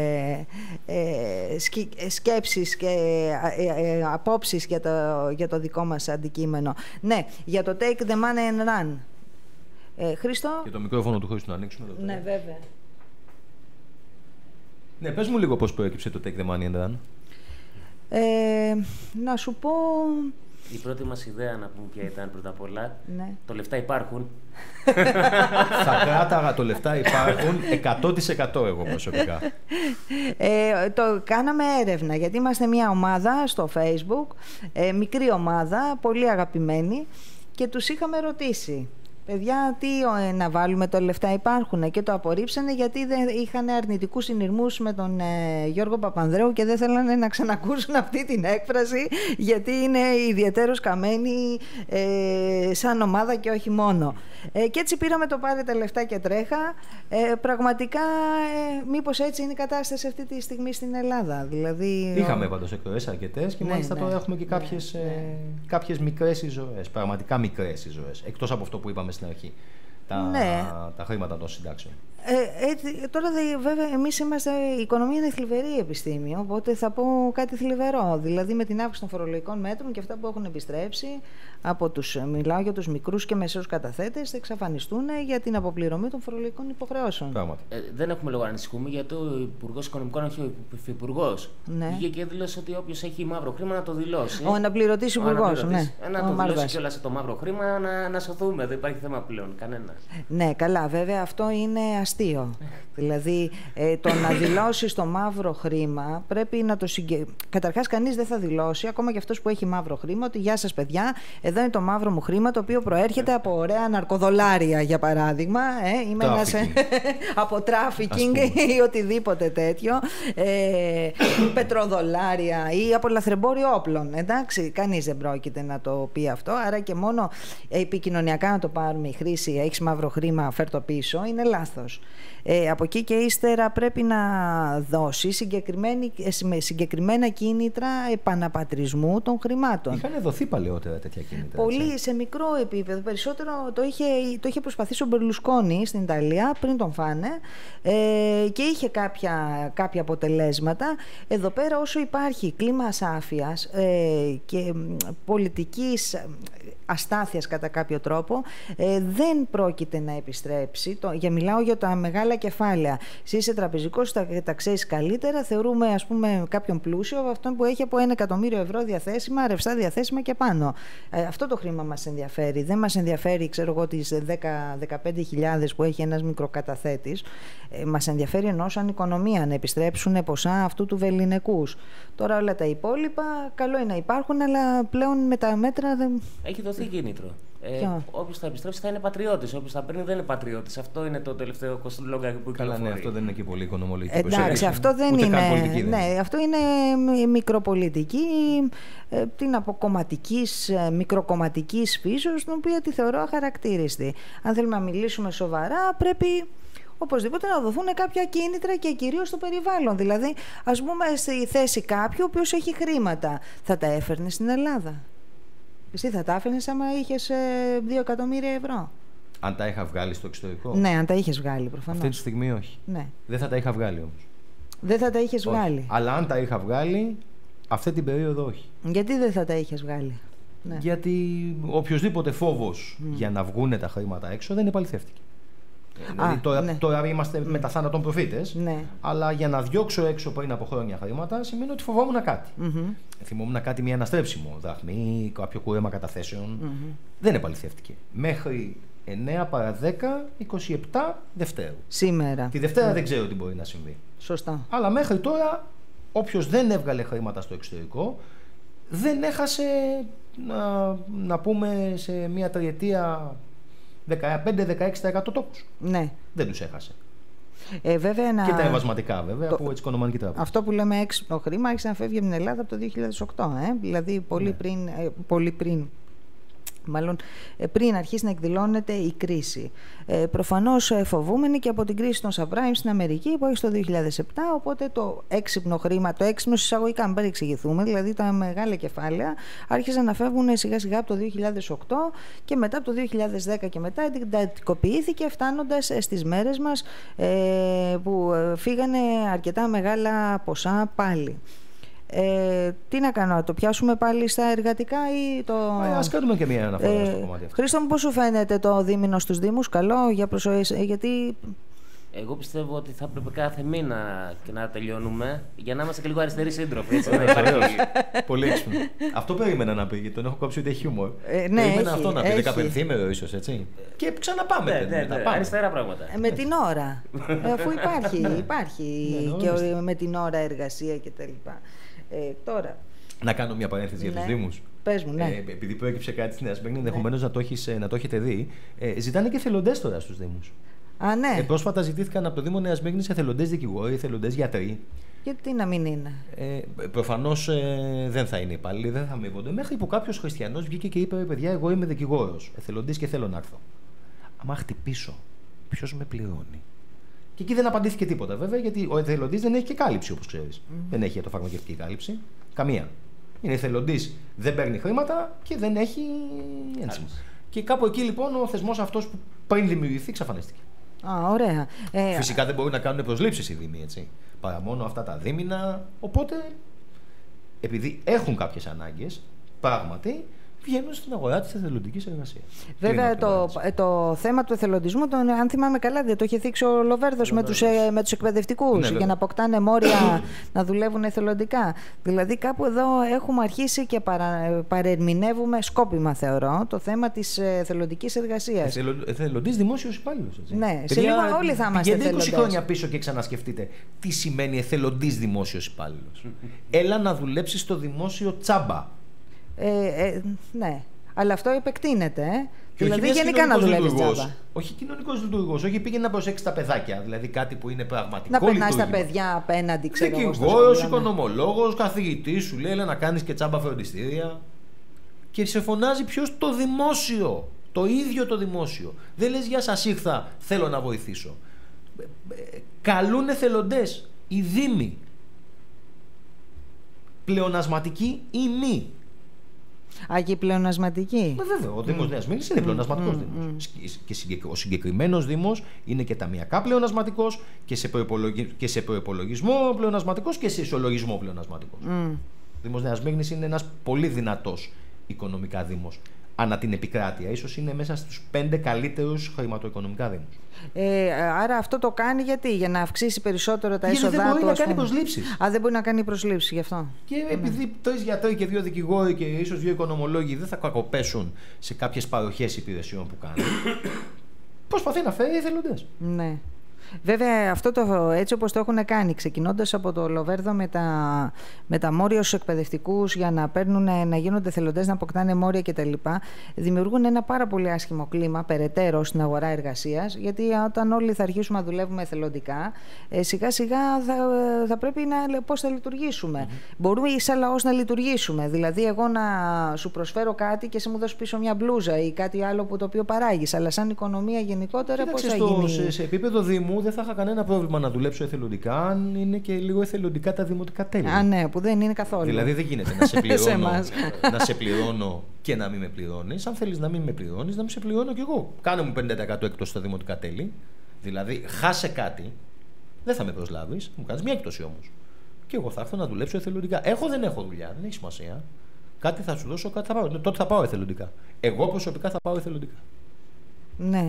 σκέψεις και απόψεις για το δικό μας αντικείμενο. Ναι, για το Take the money and run. Χρήστο. Και το μικρόφωνο του Χρήστου να ανοίξουμε. Ναι, βέβαια. Ναι, πες μου λίγο πώς προέκυψε το Take the money and run. Να σου πω... Η πρώτη μας ιδέα, να πούμε ποια ήταν πρώτα απ' όλα. Ναι. Το λεφτά υπάρχουν. Θα κράταγα το λεφτά υπάρχουν 100% εγώ προσωπικά. Το κάναμε έρευνα, γιατί είμαστε μια ομάδα στο Facebook, μικρή ομάδα, πολύ αγαπημένη, και τους είχαμε ρωτήσει: παιδιά, τι να βάλουμε, το λεφτά υπάρχουν? Και το απορρίψανε, γιατί δεν είχαν αρνητικούς συνειρμούς με τον Γιώργο Παπανδρέου και δεν θέλανε να ξανακούσουν αυτή την έκφραση, γιατί είναι ιδιαίτερος καμένη σαν ομάδα και όχι μόνο. Και έτσι πήραμε το πάρε τα λεφτά και τρέχα. Πραγματικά, μήπως έτσι είναι η κατάσταση αυτή τη στιγμή στην Ελλάδα? Δηλαδή, είχαμε πάντως εκροές αρκετές και μάλιστα τώρα έχουμε και κάποιες μικρές εισρωές, πραγματικά μικρές εισρωές, εκτός από αυτό που είπαμε στην αρχή, τα χρήματα των συντάξεων. Τώρα βέβαια εμείς η οικονομία είναι θλιβερή επιστήμη, οπότε θα πω κάτι θλιβερό. Δηλαδή με την αύξηση των φορολογικών μέτρων και αυτά που έχουν επιστρέψει μιλάω για τους μικρούς και μεσαίους καταθέτες, θα εξαφανιστούν για την αποπληρωμή των φορολογικών υποχρεώσεων. Δεν έχουμε λόγο να ανησυχούμε, γιατί ο Υπουργός Οικονομικών, όχι ο Υφυπουργός, βγήκε και δήλωσε ότι όποιος έχει μαύρο χρήμα να το δηλώσει. Ο αναπληρωτής Υπουργός. Να το δηλώσει κιόλας το μαύρο χρήμα, να σωθούμε. Δεν υπάρχει θέμα πλέον κανένα. Ναι, καλά, βέβαια αυτό είναι αστείο. Δηλαδή, το να δηλώσει το μαύρο χρήμα πρέπει να το Καταρχάς, κανείς δεν θα δηλώσει, ακόμα και αυτός που έχει μαύρο χρήμα, ότι γεια σας, παιδιά, εδώ είναι το μαύρο μου χρήμα, το οποίο προέρχεται από ωραία ναρκοδολάρια, για παράδειγμα. Είμαι ένας από τράφικινγκ ή οτιδήποτε τέτοιο. Πετροδολάρια ή από λαθρεμπόριο όπλων. Εντάξει, κανείς δεν πρόκειται να το πει αυτό. Άρα και μόνο επικοινωνιακά να το πάρουμε η χρήση, έχεις μαύρο χρήμα, φέρ το πίσω, είναι λάθος. Από εκεί και ύστερα πρέπει να δώσει συγκεκριμένα κίνητρα επαναπατρισμού των χρημάτων. Είχαν δοθεί παλαιότερα τέτοια κίνητρα. Πολύ σε μικρό επίπεδο. Περισσότερο το είχε προσπαθήσει ο Μπερλουσκόνη στην Ιταλία πριν τον φάνε, και είχε κάποια αποτελέσματα. Εδώ πέρα, όσο υπάρχει κλίμα ασάφειας και πολιτικής αστάθειας κατά κάποιο τρόπο, δεν πρόκειται να επιστρέψει. Μιλάω για τα μεγάλα κεφάλαια. Εσύ είσαι τραπεζικός, τα ξέρεις καλύτερα. Θεωρούμε, ας πούμε, κάποιον πλούσιο αυτόν που έχει από 1 εκατομμύριο ευρώ διαθέσιμα, ρευστά διαθέσιμα και πάνω. Αυτό το χρήμα μας ενδιαφέρει. Δεν μας ενδιαφέρει, ξέρω εγώ, τις 10-15 που έχει ένας μικροκαταθέτης. Μας ενδιαφέρει ενώ σαν οικονομία να επιστρέψουν ποσά αυτού του βεληνικούς. Τώρα όλα τα υπόλοιπα καλό είναι να υπάρχουν, αλλά πλέον με τα μέτρα δεν. Έχει δοθεί κίνητρο. Όποιος θα επιστρέψει θα είναι πατριώτης. Όποιος θα παίρνει δεν είναι πατριώτης. Αυτό είναι το τελευταίο κοστολόγκα που κυκλοφορεί. Καλά, ναι, αυτό δεν είναι και πολύ οικονομολόγικη. Εντάξει, αυτό δεν είναι. Ναι, αυτό είναι μικροπολιτική, την μικροκομματικής φύσεως, την οποία τη θεωρώ αχαρακτήριστη. Αν θέλουμε να μιλήσουμε σοβαρά, πρέπει οπωσδήποτε να δοθούν κάποια κίνητρα και κυρίως στο περιβάλλον. Δηλαδή, ας πούμε, στη θέση κάποιου ο οποίος έχει χρήματα, θα τα έφερνε στην Ελλάδα? Εσύ θα τα άφηνες άμα είχες 2 εκατομμύρια ευρώ? Αν τα είχα βγάλει στο εξωτερικό. Ναι, αν τα είχες βγάλει προφανώς. Αυτή τη στιγμή όχι. Ναι. Δεν θα τα είχα βγάλει όμως. Δεν θα τα είχες Όχι. βγάλει. Αλλά αν τα είχα βγάλει, αυτή την περίοδο όχι. Γιατί δεν θα τα είχες βγάλει? Ναι. Γιατί οποιοδήποτε φόβος για να βγούνε τα χρήματα έξω δεν επαληθεύτηκε. Δηλαδή τώρα είμαστε με τα θάνατον προφήτες, Ναι. αλλά για να διώξω έξω πριν από χρόνια χρήματα σημαίνει ότι φοβόμουν κάτι. Θυμόμουν κάτι μη αναστρέψιμο, δραχμή, κάποιο κούρεμα καταθέσεων. Δεν επαληθεύτηκε. Μέχρι 9 παρα 10, 27 Δευτέρου. Σήμερα. Τη Δευτέρα δεν ξέρω τι μπορεί να συμβεί. Σωστά. Αλλά μέχρι τώρα, όποιος δεν έβγαλε χρήματα στο εξωτερικό, δεν έχασε, να πούμε, σε μια τριετία 15-16% τόκους. Ναι. Δεν τους έχασε. Βέβαια, Και τα εμβασματικά βέβαια από έτσι Οικονομική Τράπεζα. Αυτό που λέμε έξυπνο χρήμα άρχισε να φεύγει από την Ελλάδα από το 2008. Δηλαδή πολύ πριν. Μάλλον πριν αρχίσει να εκδηλώνεται η κρίση. Προφανώς φοβούμενοι και από την κρίση των subprime στην Αμερική που έχει στο 2007, οπότε το έξυπνο χρήμα, το έξυπνο εισαγωγικά, μην παρεξηγηθούμε, δηλαδή τα μεγάλα κεφάλαια άρχισαν να φεύγουν σιγά σιγά από το 2008 και μετά από το 2010 και μετά εντατικοποιήθηκε, φτάνοντας στις μέρες μας που φύγανε αρκετά μεγάλα ποσά πάλι. Τι να κάνω, να το πιάσουμε πάλι στα εργατικά ή το... Ας κάνουμε και μια αναφορά στο κομμάτι αυτό. Χρήστο μου, πώς σου φαίνεται το δίμηνο στους Δήμους? Καλό για προσοχή, γιατί... Εγώ πιστεύω ότι θα έπρεπε κάθε μήνα και να τελειώνουμε για να είμαστε και λίγο αριστεροί σύντροφοι. Πολύ έξυπνο. Αυτό περίμενα να πει, γιατί τον έχω κόψει ούτε χιούμορ. Ναι, περίμενα αυτό να πει, 15ήμερο ίσως, έτσι. Και ξαναπάμε. Αριστερά πράγματα. Με την ώρα. Αφού υπάρχει και με την ώρα εργασία κτλ. Τώρα. Να κάνω μια παρένθεση για τους Δήμους. Πες μου, ναι. Επειδή προέκυψε κάτι στη Νέα Σμύρνη, ενδεχομένως να το έχετε δει. Ζητάνε και εθελοντές τώρα στους Δήμους. Α, ναι. Πρόσφατα ζητήθηκαν από το Δήμο Νέας Σμύρνης εθελοντές δικηγόροι, εθελοντές γιατροί. Γιατί να μην είναι? Προφανώς δεν θα είναι υπάλληλοι, δεν θα αμείβονται. Μέχρι που κάποιος χριστιανός βγήκε και είπε: παιδιά, εγώ είμαι δικηγόρος, εθελοντής και θέλω να έρθω. Άμα χτυπήσω, ποιος με πληρώνει? Και εκεί δεν απαντήθηκε τίποτα βέβαια, γιατί ο εθελοντής δεν έχει και κάλυψη, όπως ξέρεις. Δεν έχει για το φαρμακευτική κάλυψη. Καμία. Είναι εθελοντής, δεν παίρνει χρήματα και δεν έχει ένσημα. Και κάπου εκεί λοιπόν ο θεσμός αυτός που πριν δημιουργηθεί εξαφανίστηκε. Α, ωραία. Φυσικά δεν μπορούν να κάνουν προσλήψεις οι Δήμοι, έτσι. Παρά μόνο αυτά τα δίμηνα. Οπότε, επειδή έχουν κάποιες ανάγκες, πράγματι βγαίνουν στην αγορά της εθελοντικής εργασίας. Βέβαια, το θέμα του εθελοντισμού, αν θυμάμαι καλά, δεν το είχε θίξει ο Λοβέρδος με τους εκπαιδευτικούς, για να αποκτάνε μόρια να δουλεύουν εθελοντικά. Δηλαδή, κάπου εδώ έχουμε αρχίσει και παρερμηνεύουμε σκόπιμα, θεωρώ, το θέμα της εθελοντικής εργασίας. Εθελοντής δημόσιος υπάλληλος. Ναι, σε λίγο όλοι θα είμαστε εθελοντές. 20 χρόνια πίσω και ξανασκεφτείτε τι σημαίνει εθελοντής δημόσιος υπάλληλος. Έλα να δουλέψεις στο δημόσιο τσάμπα. Ναι, αλλά αυτό επεκτείνεται. Δηλαδή, γενικά να δουλεύει τσάμπα. Όχι κοινωνικός λειτουργός, όχι πήγαινε να προσέξει τα παιδάκια. Δηλαδή κάτι που είναι πραγματικό. Να περνάς τα παιδιά απέναντι, ξέρω εγώ. Δικηγόρος, οικονομολόγος, καθηγητής, σου λέει έλα να κάνεις και τσάμπα φροντιστήρια. Και σε φωνάζει ποιος? Το δημόσιο. Το ίδιο το δημόσιο. Δεν λες γεια σας, ήρθα, θέλω να βοηθήσω. Καλούν εθελοντές οι Δήμοι. Πλεονασματικοί ή μη. Και πλεονασματική. Βέβαια, ο Δήμος Νέας Σμύρνης είναι πλεονασματικός Δήμος. Και ο συγκεκριμένος Δήμος είναι και ταμιακά πλεονασματικός και σε προϋπολογισμό πλεονασματικός και σε ισολογισμό πλεονασματικός. Ο Δήμος Νέας Σμύρνης είναι ένας πολύ δυνατός οικονομικά Δήμος. Ανά την επικράτεια. Ίσως είναι μέσα στους 5 καλύτερους χρηματοοικονομικά Δήμους. Άρα αυτό το κάνει γιατί? Για να αυξήσει περισσότερο τα έσοδά του. Δεν μπορεί να κάνει προσλήψεις. Δεν μπορεί να κάνει προσλήψεις γι' αυτό. Και επειδή 3 γιατροί και 2 δικηγόροι και ίσως 2 οικονομολόγοι δεν θα κακοπέσουν σε κάποιες παροχές υπηρεσιών που κάνουν, προσπαθεί να φέρει εθελοντές. Ναι. Βέβαια, αυτό έτσι όπως το έχουν κάνει, ξεκινώντας από το Λοβέρδο με τα μόρια στους εκπαιδευτικούς για να γίνονται εθελοντές, να αποκτάνε μόρια κτλ., δημιουργούν ένα πάρα πολύ άσχημο κλίμα περαιτέρω στην αγορά εργασίας, γιατί όταν όλοι θα αρχίσουμε να δουλεύουμε εθελοντικά, σιγά σιγά θα πρέπει πώς θα λειτουργήσουμε. Μπορούμε σαν λαός να λειτουργήσουμε. Δηλαδή, εγώ να σου προσφέρω κάτι και εσύ μου δώσεις πίσω μια μπλούζα ή κάτι άλλο το οποίο παράγεις. Αλλά σαν οικονομία γενικότερα, πώς θα γίνει? Σε επίπεδο Δήμου, μου δεν θα είχα κανένα πρόβλημα να δουλέψω εθελοντικά, αν είναι και λίγο εθελοντικά τα δημοτικά τέλη. Α, ναι, που δεν είναι καθόλου. Δηλαδή δεν γίνεται να σε πληρώνω, να σε πληρώνω και να μην με πληρώνεις. Αν θέλεις να μην με πληρώνεις, να μην σε πληρώνω κι εγώ. Κάνε μου 50% έκπτωση στα δημοτικά τέλη. Δηλαδή, χάσε κάτι, δεν θα με προσλάβεις, μου κάνεις μια έκπτωση όμως. Και εγώ θα έρθω να δουλέψω εθελοντικά. Δεν έχω δουλειά, δεν έχει σημασία. Κάτι θα σου δώσω, κάτι θα πάω. Τότε θα πάω εθελοντικά. Εγώ προσωπικά θα πάω εθελοντικά. Ναι.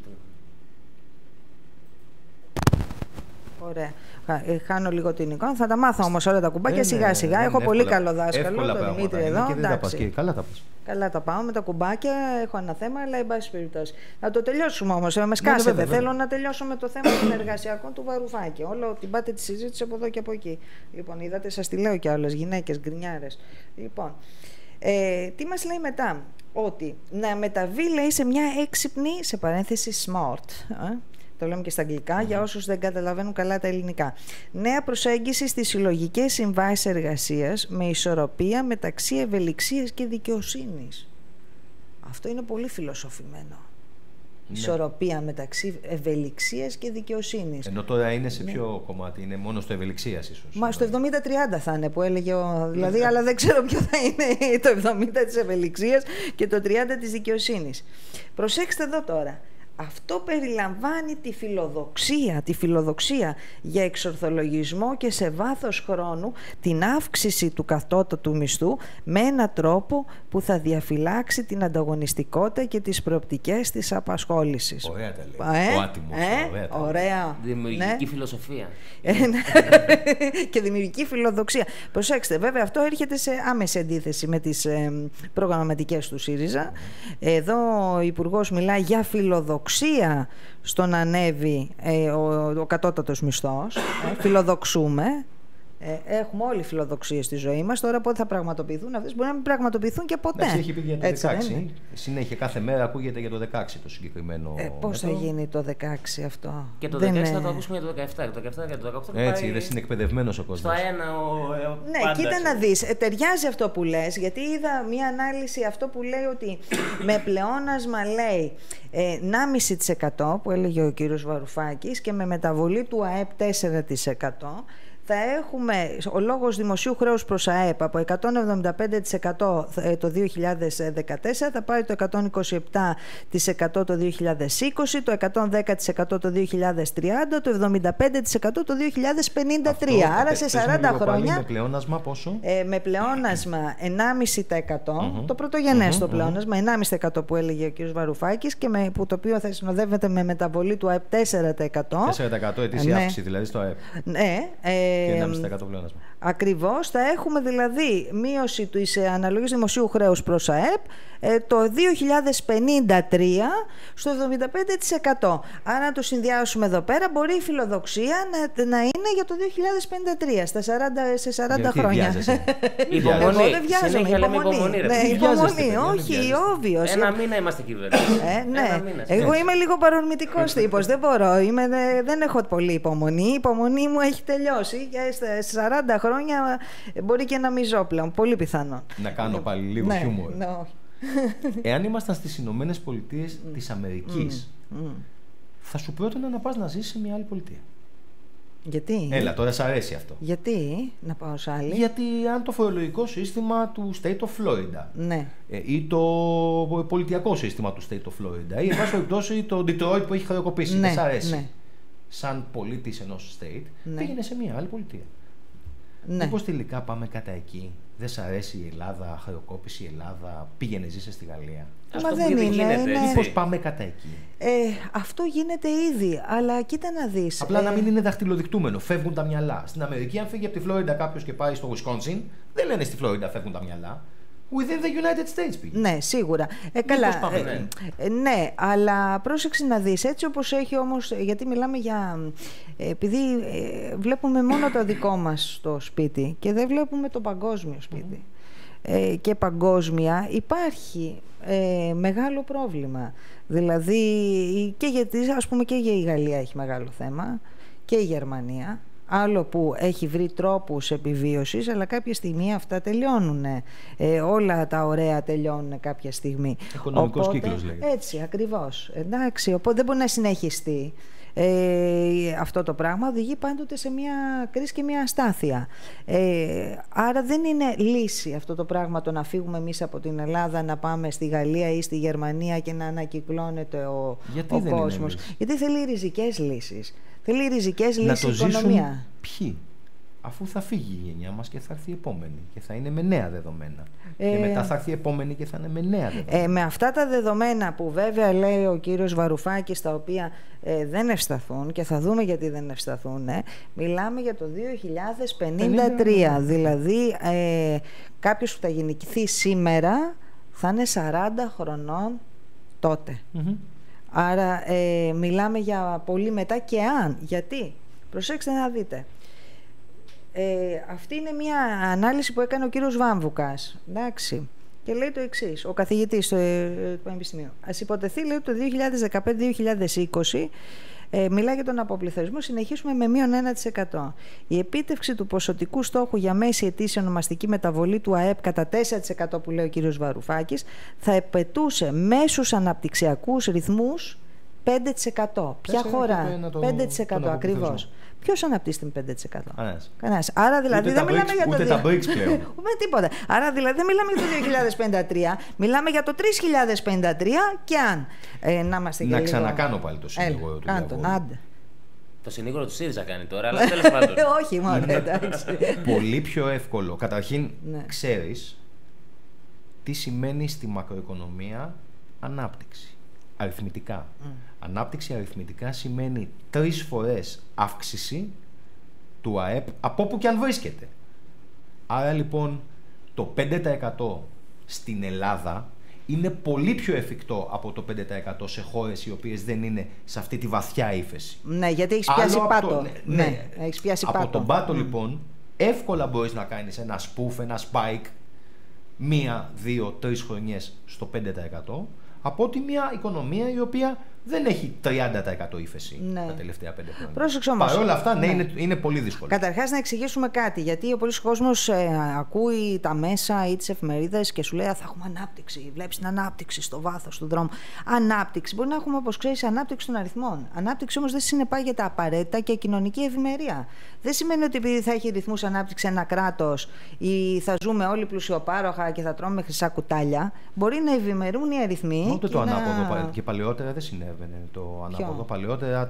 Ωραία. Χάνω λίγο την εικόνα. Θα τα μάθω όμως όλα τα κουμπάκια σιγά σιγά. Έχω πολύ καλό δάσκαλο, τον Δημήτρη εδώ. Καλά τα πας. Καλά τα πάω με τα κουμπάκια. Έχω ένα θέμα, αλλά εν πάση περιπτώσει. Θα το τελειώσουμε όμως. Με σκάσετε. Θέλω να τελειώσω με το θέμα των εργασιακών του Βαρουφάκη. Όλο την πάτε τη συζήτηση από εδώ και από εκεί. Λοιπόν, είδατε, σας τη λέω κι άλλες γυναίκες, γκρινιάρες. Λοιπόν, τι μας λέει μετά? Ότι να μεταβεί, λέει, σε μια έξυπνη, σε παρένθεση smart. Το λέμε και στα αγγλικά, για όσους δεν καταλαβαίνουν καλά τα ελληνικά. Νέα προσέγγιση στις συλλογικές συμβάσεις εργασίας με ισορροπία μεταξύ ευελιξίας και δικαιοσύνης. Αυτό είναι πολύ φιλοσοφημένο. Ναι. Ισορροπία μεταξύ ευελιξίας και δικαιοσύνης. Ενώ τώρα είναι σε ποιο κομμάτι? Είναι μόνο στο ευελιξίας ίσως? Μα στο 70-30 θα είναι που έλεγε δηλαδή, αλλά δεν ξέρω ποιο θα είναι το 70 της ευελιξίας και το 30 της δικαιοσύνης. Προσέξτε εδώ τώρα. Αυτό περιλαμβάνει τη φιλοδοξία για εξορθολογισμό και σε βάθος χρόνου την αύξηση του κατώτατου μισθού με έναν τρόπο που θα διαφυλάξει την ανταγωνιστικότητα και τις προοπτικές της απασχόλησης. Ωραία τα λέει. Ο άτιμος. Ωραία. Δημιουργική φιλοσοφία. Και δημιουργική φιλοδοξία. Προσέξτε, βέβαια αυτό έρχεται σε άμεση αντίθεση με τις προγραμματικές του ΣΥΡΙΖΑ. Εδώ ο Υπουργός μιλάει για φιλοδοξία στο να ανέβει ο κατώτατος μισθός. Φιλοδοξούμε. Έχουμε όλοι φιλοδοξίες στη ζωή μας. Τώρα πότε θα πραγματοποιηθούν αυτές? Μπορεί να μην πραγματοποιηθούν και ποτέ. Έχει πει για το 16. Συνέχεια κάθε μέρα ακούγεται για το 16 το συγκεκριμένο. Πώς θα γίνει το 16 αυτό? Και το 16 θα το ακούσουμε για το 17. Το 17 και το 18. Έτσι, δεν είναι εκπαιδευμένος ο κόσμος. Στο ένα ναι, πάντα, κοίτα να δεις. Ταιριάζει αυτό που λες, γιατί είδα μια ανάλυση αυτό που λέει ότι με πλεόνασμα, λέει, 1,5% που έλεγε ο κύριος Βαρουφάκης και με μεταβολή του ΑΕΠ 4%. Θα έχουμε ο λόγος δημοσίου χρέους προς ΑΕΠ από 175% το 2014, θα πάει το 127% το 2020, το 110% το 2030, το 75% το 2053. Άρα σε 40 χρόνια... Με πλεόνασμα πόσο? Με πλεόνασμα 1,5%, το πρωτογενές το πλεόνασμα, 1,5% που έλεγε ο κ. Βαρουφάκης και το οποίο θα συνοδεύεται με μεταβολή του ΑΕΠ 4%. 4% ετήσια αύξηση δηλαδή στο ΑΕΠ. Ναι, και 1,5% πλεόνασμα. Ακριβώς, θα έχουμε δηλαδή μείωση της αναλογής δημοσίου χρέους προς ΑΕΠ το 2053 στο 75%. Άρα να το συνδυάσουμε εδώ πέρα, μπορεί η φιλοδοξία να είναι για το 2053, σε 40 χρόνια. Υπομονή. Εγώ δεν βιάζομαι. Υπομονή. Όχι, obvious. Ένα μήνα είμαστε κυβέρνηση. Ναι. Εγώ είμαι λίγο παρορμητικός τύπος. Δεν μπορώ. Δεν έχω πολύ υπομονή. Η υπομονή μου έχει τελειώσει. Σε 40 χρόνια μπορεί και να μιζώ πλέον. Πολύ πιθανό. Να κάνω πάλι λίγο χιούμορ. Εάν ήμασταν στις Ηνωμένες Πολιτείες της Αμερικής, θα σου πρότεινα να πας να ζήσεις σε μια άλλη πολιτεία. Γιατί? Έλα, τώρα σ' αρέσει αυτό. Γιατί να πάω σε άλλη? Γιατί αν το φορολογικό σύστημα του State of Florida, ναι, ή το πολιτιακό σύστημα του State of Florida, ή εν πάση περιπτώσει το Detroit που έχει χρεοκοπήσει, δεν σ' αρέσει. Ναι. Σαν πολίτης ενός state, πήγαινε σε μια άλλη πολιτεία. Ναι. Μήπως τελικά πάμε κατά εκεί? Δεν σ' αρέσει η Ελλάδα, χρεοκόπηση η Ελλάδα, πήγαινε ζήσε στη Γαλλία. Μα δεν είναι. Μήπως πάμε κατά εκεί? Αυτό γίνεται ήδη, αλλά κοίτα να δεις. Απλά να μην είναι δαχτυλοδεικτούμενο, φεύγουν τα μυαλά. Στην Αμερική, αν φύγει από τη Φλόριντα κάποιος και πάει στο Wisconsin, δεν λένε στη Φλόριντα φεύγουν τα μυαλά. Within the United States πήγε. Ναι, σίγουρα. Καλά. Ναι, αλλά πρόσεξε να δεις, έτσι όπως έχει όμως, γιατί μιλάμε για... Επειδή βλέπουμε μόνο το δικό μας το σπίτι και δεν βλέπουμε το παγκόσμιο σπίτι. Και παγκόσμια υπάρχει μεγάλο πρόβλημα. Δηλαδή, και γιατί, ας πούμε, και για η Γαλλία έχει μεγάλο θέμα και η Γερμανία. Άλλο που έχει βρει τρόπους επιβίωσης, αλλά κάποια στιγμή αυτά τελειώνουν. Όλα τα ωραία τελειώνουν κάποια στιγμή. Οικονομικός κύκλος λέγεται. Έτσι, ακριβώς. Εντάξει, οπότε δεν μπορεί να συνεχιστεί. αυτό το πράγμα οδηγεί πάντοτε σε μια κρίση και μια αστάθεια. Άρα δεν είναι λύση αυτό το πράγμα το να φύγουμε εμείς από την Ελλάδα, να πάμε στη Γαλλία ή στη Γερμανία και να ανακυκλώνεται ο κόσμος. Γιατί θέλει ριζικές λύσεις. Θέλει ριζικές λύσεις η οικονομία. Να το ζήσουν ποιοι? Αφού θα φύγει η γενιά μας και θα έρθει η επόμενη και θα είναι με νέα δεδομένα. Και μετά θα έρθει η επόμενη και θα είναι με νέα δεδομένα. Με αυτά τα δεδομένα που βέβαια λέει ο κύριος Βαρουφάκης, τα οποία δεν ευσταθούν, και θα δούμε γιατί δεν ευσταθούν, μιλάμε για το 2053. Δηλαδή κάποιος που θα γεννηθεί σήμερα θα είναι 40 χρονών τότε. Άρα μιλάμε για πολύ μετά και αν. Γιατί? Προσέξτε να δείτε. Αυτή είναι μια ανάλυση που έκανε ο κύριος Βάμβουκας, εντάξει, και λέει το εξής, ο καθηγητής του Πανεπιστημίου. Ας υποτεθεί, λέει, το 2015-2020 μιλάει για τον αποπληθωρισμό, συνεχίσουμε με μείον 1%. Η επίτευξη του ποσοτικού στόχου για μέση ετήσια ονομαστική μεταβολή του ΑΕΠ κατά 4% που λέει ο κύριος Βαρουφάκης θα επετούσε μέσους αναπτυξιακούς ρυθμούς 5%. Ποια χώρα? 5% ακριβώς. Ποιος αναπτύσσει την 5%? Κανένας. Άρα δηλαδή δεν μιλάμε για το. Ούτε τα BRICS πλέον. Ούτε τίποτα. Άρα δηλαδή δεν μιλάμε για το 2053, μιλάμε για το 3053 και αν. Να είμαστε και να λίγο... ξανακάνω πάλι το συνήγορο του διαβόλου. Το συνήγορο του ΣΥΡΙΖΑ κάνει τώρα, αλλά τέλος πάντων. Όχι μόνο, εντάξει. Πολύ πιο εύκολο. Καταρχήν, ξέρεις τι σημαίνει στη μακροοικονομία ανάπτυξη. Αριθμητικά. Ανάπτυξη αριθμητικά σημαίνει 3 φορές αύξηση του ΑΕΠ από όπου και αν βρίσκεται. Άρα λοιπόν το 5% στην Ελλάδα είναι πολύ πιο εφικτό από το 5% σε χώρες οι οποίες δεν είναι σε αυτή τη βαθιά ύφεση. Ναι, γιατί έχεις πιάσει πάτο. Έχεις πιάσει από τον πάτο λοιπόν εύκολα μπορείς να κάνεις ένα spoof, ένα spike 1, 2, 3 χρονιές στο 5%, από ότι μια οικονομία η οποία δεν έχει 30% ύφεση τα τελευταία 5 χρόνια. Πρόσεξε όμως. Παρ' όλα αυτά, είναι πολύ δύσκολο. Καταρχάς, να εξηγήσουμε κάτι. Γιατί ο πολλής κόσμος ακούει τα μέσα ή τις εφημερίδες και σου λέει θα έχουμε ανάπτυξη. Βλέπεις την ανάπτυξη στο βάθος του δρόμου. Ανάπτυξη. Μπορεί να έχουμε, όπως ξέρεις, ανάπτυξη των αριθμών. Ανάπτυξη όμως δεν συνεπάγεται απαραίτητα και κοινωνική ευημερία. Δεν σημαίνει ότι επειδή θα έχει ρυθμούς ανάπτυξη ένα κράτος ή θα ζούμε όλοι πλουσιοπάροχα και θα τρώμε χρυσά κουτάλια. Μπορεί να ευημερούν οι αριθμοί. Ούτε το ανάποδο και παλαιότερα δεν συνέβαινε. Το ανάποδο. Παλαιότερα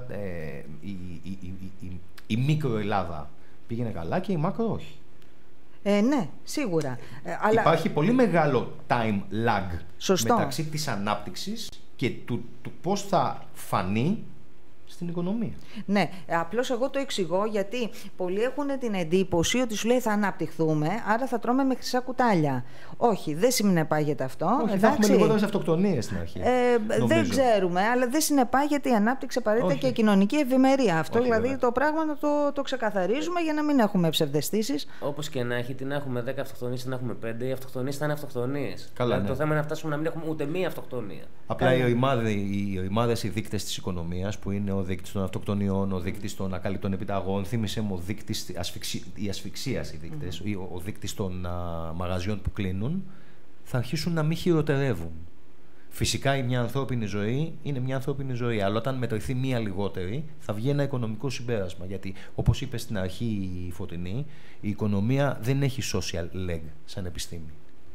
η μικρο Ελλάδα πήγαινε καλά και η μάκρο όχι. Ναι, σίγουρα. Υπάρχει πολύ μεγάλο time lag Σωστό. μεταξύ της ανάπτυξης και του πώς θα φανεί στην οικονομία. Ναι, απλώς εγώ το εξηγώ γιατί πολλοί έχουν την εντύπωση ότι σου λέει θα αναπτυχθούμε, άρα θα τρώμε με χρυσά κουτάλια. Όχι, δεν συνεπάγεται αυτό. Όχι, θα έχουμε λιγότερες αυτοκτονίες στην αρχή. Δεν ξέρουμε, αλλά δεν συνεπάγεται η ανάπτυξη απαραίτητα και η κοινωνική ευημερία. Αυτό δηλαδή το πράγμα να το ξεκαθαρίζουμε για να μην έχουμε ψευδαισθήσεις. Όπως και να έχει, τι να έχουμε 10 αυτοκτονίες, τι να έχουμε 5, οι αυτοκτονίες θα είναι αυτοκτονίες. Καλά, ναι. Το θέμα είναι να φτάσουμε να μην έχουμε ούτε μία αυτοκτονία. Απλά οι ρημάδες, οι δείκτες της οικονομίας που είναι ο δείκτης των αυτοκτονιών, ο δείκτης των ακάλυπτων επιταγών, θύμισε μου ο δείκτης ασφυξίας, οι δείκτες, ο δείκτης των μαγαζιών που κλείνουν, θα αρχίσουν να μην χειροτερεύουν. Φυσικά μια ανθρώπινη ζωή είναι μια ανθρώπινη ζωή, αλλά όταν μετρηθεί μία λιγότερη θα βγει ένα οικονομικό συμπέρασμα. Γιατί όπως είπε στην αρχή η Φωτεινή, η οικονομία δεν έχει social leg σαν επιστήμη.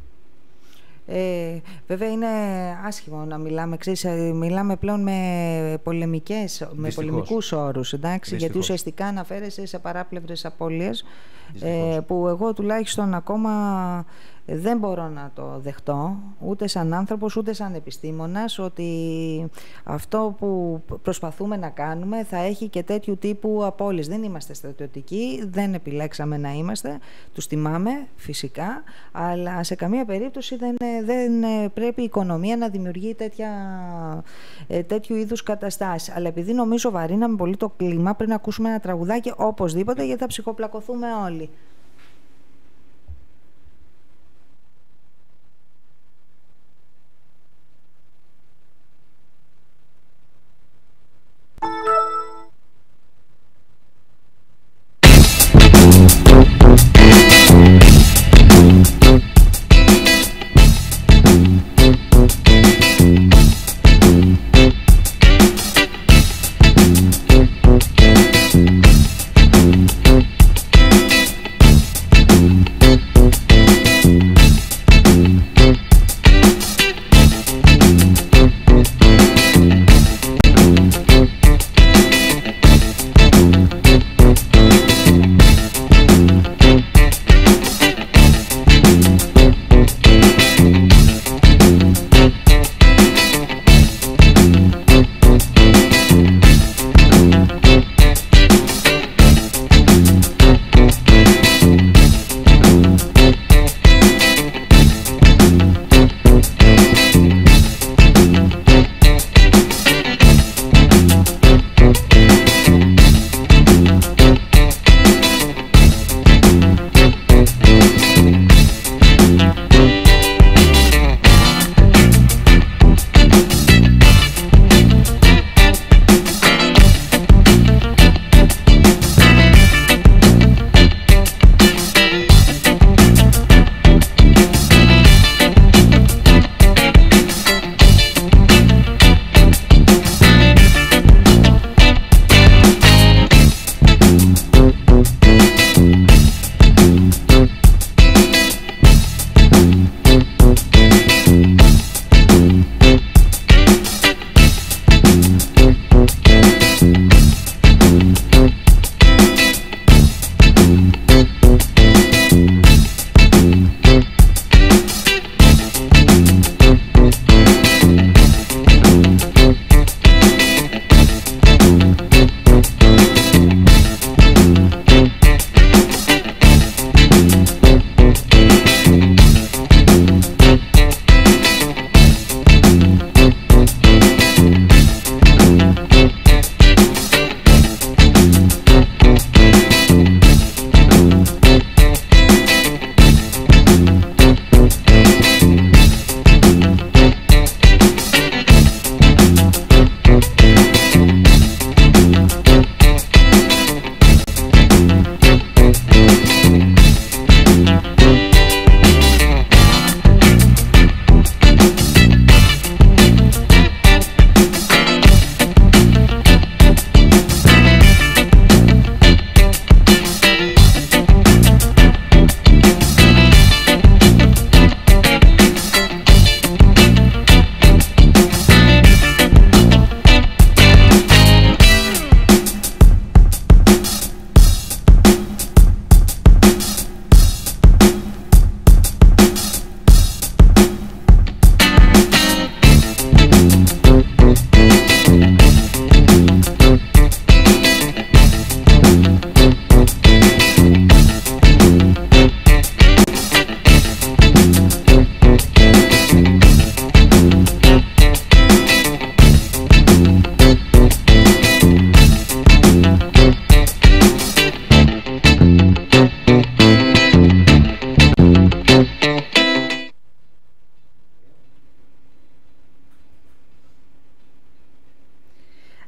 Βέβαια είναι άσχημο να μιλάμε, μιλάμε πλέον με πολεμικούς όρους, εντάξει, γιατί ουσιαστικά αναφέρεσαι σε παράπλευρες απώλειες που εγώ τουλάχιστον ακόμα δεν μπορώ να το δεχτώ ούτε σαν άνθρωπος ούτε σαν επιστήμονας, ότι αυτό που προσπαθούμε να κάνουμε θα έχει και τέτοιου τύπου απώλειες. Δεν είμαστε στρατιωτικοί, δεν επιλέξαμε να είμαστε, τους τιμάμε φυσικά, αλλά σε καμία περίπτωση δεν πρέπει η οικονομία να δημιουργεί τέτοιου είδους καταστάσεις. Αλλά επειδή νομίζω βαρύναμε πολύ το κλίμα, πρέπει να ακούσουμε ένα τραγουδάκι οπωσδήποτε, γιατί θα ψυχοπλακωθούμε όλοι.